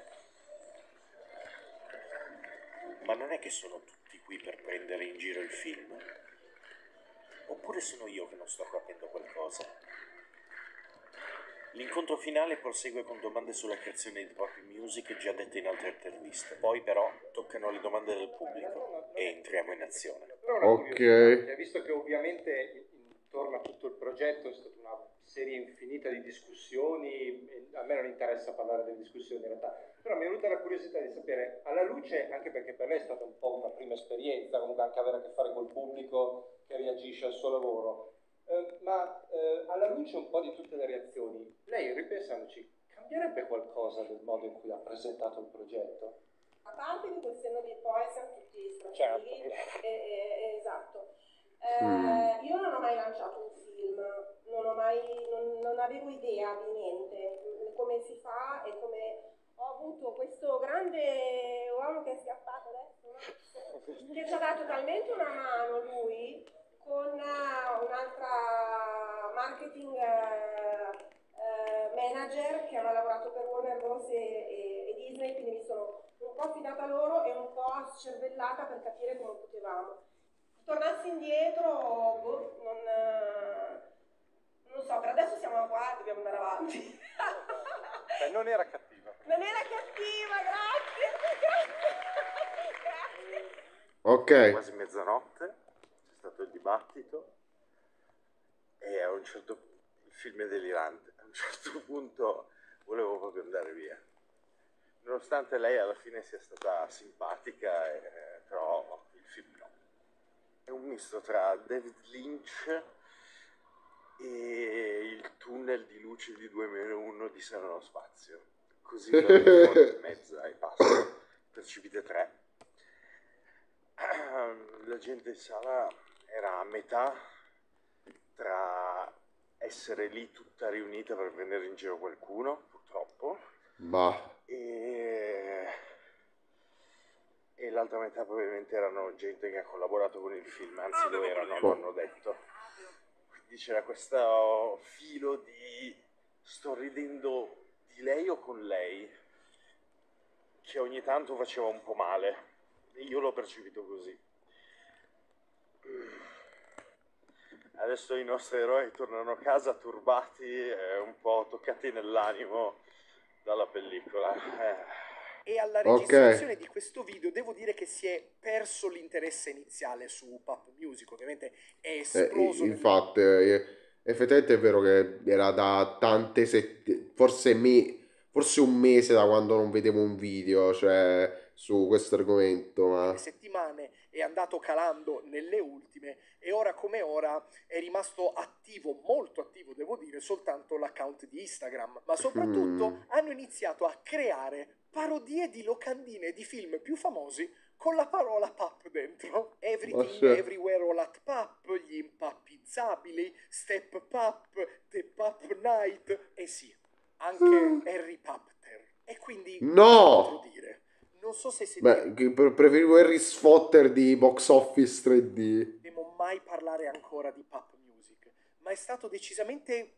Speaker 5: Ma non è che sono tutti qui per prendere in giro il film? Oppure sono io che non sto capendo qualcosa? L'incontro finale prosegue con domande sulla creazione di Pop Music già dette in altre interviste. Poi però toccano le domande del pubblico e entriamo in azione.
Speaker 8: Però una
Speaker 1: Ok.
Speaker 8: curiosità, visto che ovviamente intorno a tutto il progetto è stata una serie infinita di discussioni, e a me non interessa parlare delle discussioni in realtà, però mi è venuta la curiosità di sapere, alla luce, anche perché per lei è stata un po' una prima esperienza, comunque anche avere a che fare col pubblico che reagisce al suo lavoro, eh, ma eh, alla luce un po' di tutte le reazioni, lei ripensandoci, cambierebbe qualcosa del modo in cui ha presentato il progetto?
Speaker 15: A parte che col senno di poi siamo tutti strafighi,
Speaker 8: Certo.
Speaker 15: eh, eh, esatto. Eh,
Speaker 1: Mm.
Speaker 15: Io non ho mai lanciato un film, non, ho mai, non, non avevo idea di niente, come si fa e come ho avuto questo grande uomo che è scappato adesso, no? Che ci ha dato talmente una mano lui con eh, un'altra marketing eh, eh, manager che aveva lavorato per Warner Bros. e, e, e Disney, quindi mi sono un po' affidata a loro e un po' scervellata per capire come potevamo. Tornassi indietro, boh, non, eh, non so, per adesso siamo qua e dobbiamo andare avanti.
Speaker 8: Beh, non era cattiva.
Speaker 15: Non era cattiva, grazie, grazie, grazie.
Speaker 1: Ok.
Speaker 5: Quasi mezzanotte, c'è stato il dibattito e a un certo punto il film è delirante. A un certo punto volevo proprio andare via. Nonostante lei alla fine sia stata simpatica, eh, però il film no. È un misto tra David Lynch e il tunnel di luce di due meno uno di Sera nello spazio. Così per un'ora e mezza e passo. Precipite tre. La gente in sala era a metà tra
Speaker 16: essere lì tutta riunita per prendere in giro qualcuno, purtroppo.
Speaker 1: Bah.
Speaker 16: E... e l'altra metà probabilmente erano gente che ha collaborato con il film, anzi lo erano, lo hanno detto. Quindi c'era questo filo di sto ridendo di lei o con lei, che ogni tanto faceva un po' male. E io l'ho percepito così. Adesso i nostri eroi tornano a casa turbati e un po' toccati nell'animo dalla pellicola. Eh.
Speaker 2: E alla
Speaker 1: Ok.
Speaker 2: registrazione di questo video devo dire che si è perso l'interesse iniziale su Pop Music, ovviamente è
Speaker 1: Eh,
Speaker 2: esploso
Speaker 1: i-
Speaker 2: nel-
Speaker 1: infatti, eh, effettivamente è vero che era da tante settimane, forse, me- forse un mese da quando non vedevo un video, cioè, su questo argomento, ma...
Speaker 2: settimane, è andato calando nelle ultime e ora come ora è rimasto attivo, molto attivo devo dire, soltanto l'account di Instagram, ma soprattutto
Speaker 1: Mm.
Speaker 2: hanno iniziato a creare parodie di locandine di film più famosi con la parola pap dentro. Everything,
Speaker 1: sì.
Speaker 2: Everywhere, All at Pap, gli impappizzabili, Step Pap, The Pap Night, e sì, anche Harry Papter. E quindi,
Speaker 1: No!
Speaker 2: altro dire, non so se si
Speaker 1: Beh, che pre- preferivo Harry Sfotter di Box Office tre D.
Speaker 2: potremo mai parlare ancora di Pop Music, ma è stato decisamente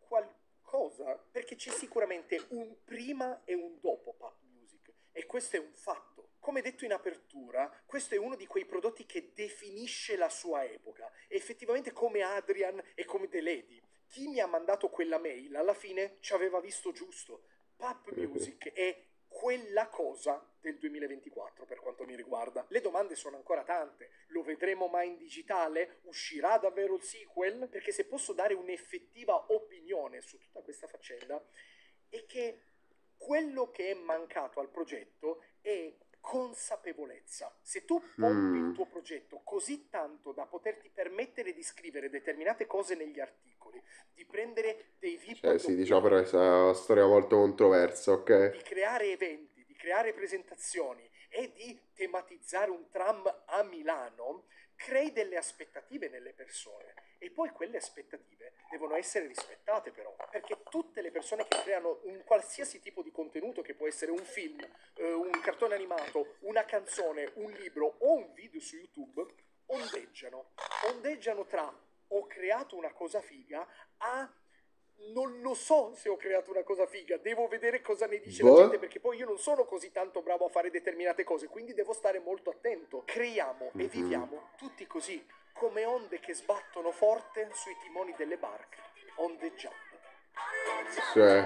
Speaker 2: qualcosa, perché c'è sicuramente un prima e un dopo Pop Music, e questo è un fatto. Come detto in apertura, questo è uno di quei prodotti che definisce la sua epoca, e effettivamente come Adrian e come The Lady. Chi mi ha mandato quella mail alla fine ci aveva visto giusto. Pop Music è quella cosa del duemilaventiquattro per quanto mi riguarda. Le domande sono ancora tante. Lo vedremo mai in digitale? Uscirà davvero il sequel? Perché se posso dare un'effettiva opinione su tutta questa faccenda è che quello che è mancato al progetto è consapevolezza. Se tu pompi
Speaker 1: Mm.
Speaker 2: il tuo progetto così tanto da poterti permettere di scrivere determinate cose negli articoli, di prendere dei V I P
Speaker 1: Cioè, sì, diciamo però è una storia molto controversa, ok?
Speaker 2: di creare eventi, di creare presentazioni e di tematizzare un tram a Milano, crei delle aspettative nelle persone e poi quelle aspettative devono essere rispettate però, perché tutte le persone che creano un qualsiasi tipo di contenuto, che può essere un film, eh, un cartone animato, una canzone, un libro o un video su YouTube, ondeggiano, ondeggiano tra ho creato una cosa figa a non lo so se ho creato una cosa figa, devo vedere cosa ne dice
Speaker 1: Boh.
Speaker 2: la gente, perché poi io non sono così tanto bravo a fare determinate cose, quindi devo stare molto attento. Creiamo e
Speaker 1: Mhm.
Speaker 2: viviamo tutti così, come onde che sbattono forte sui timoni delle barche, ondeggiando.
Speaker 1: Cioè,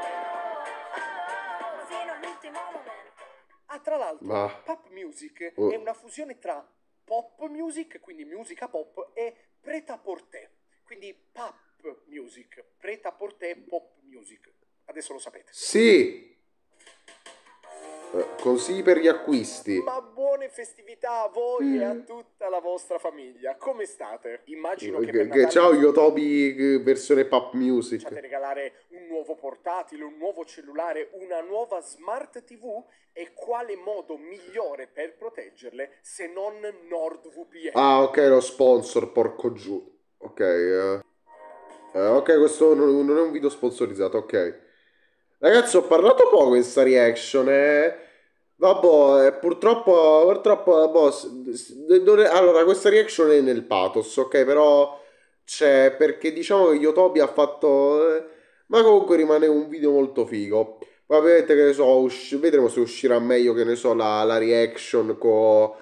Speaker 2: Ah, tra l'altro,
Speaker 1: Ma-
Speaker 2: Pop Music
Speaker 1: Oh.
Speaker 2: è una fusione tra pop music, quindi musica pop, e prêt-à-porter, quindi pop music, prêt-à-porter pop music. Adesso lo sapete.
Speaker 1: sì! Eh, Consigli per gli acquisti.
Speaker 2: Ma buone festività a voi e a tutta la vostra famiglia. Come state? Immagino che per
Speaker 1: Che- che-
Speaker 2: Natale
Speaker 1: Ciao, Yotobi, eh, versione Pop
Speaker 2: possiate
Speaker 1: Music.
Speaker 2: regalare un nuovo portatile, un nuovo cellulare, una nuova smart tivù, e quale modo migliore per proteggerle se non NordVPN?
Speaker 1: Ah, ok, lo sponsor, porco giù. Ok, eh. Eh, ok, questo non, non è un video sponsorizzato, ok. Ragazzi, ho parlato poco in sta reaction, eh. Vabbè, eh, purtroppo, purtroppo, boh, s- s- non è- allora, questa reaction è nel pathos, ok, però c'è, perché diciamo che Yotobi ha fatto, eh, ma comunque rimane un video molto figo. Poi ovviamente, che ne so, usci- vedremo se uscirà meglio, che ne so, la, la reaction con...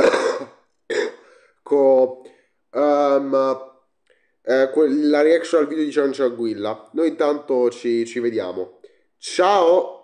Speaker 1: con... ehm, eh, que- la reaction al video di Cianciaguilla. Noi intanto ci, ci vediamo. Ciao!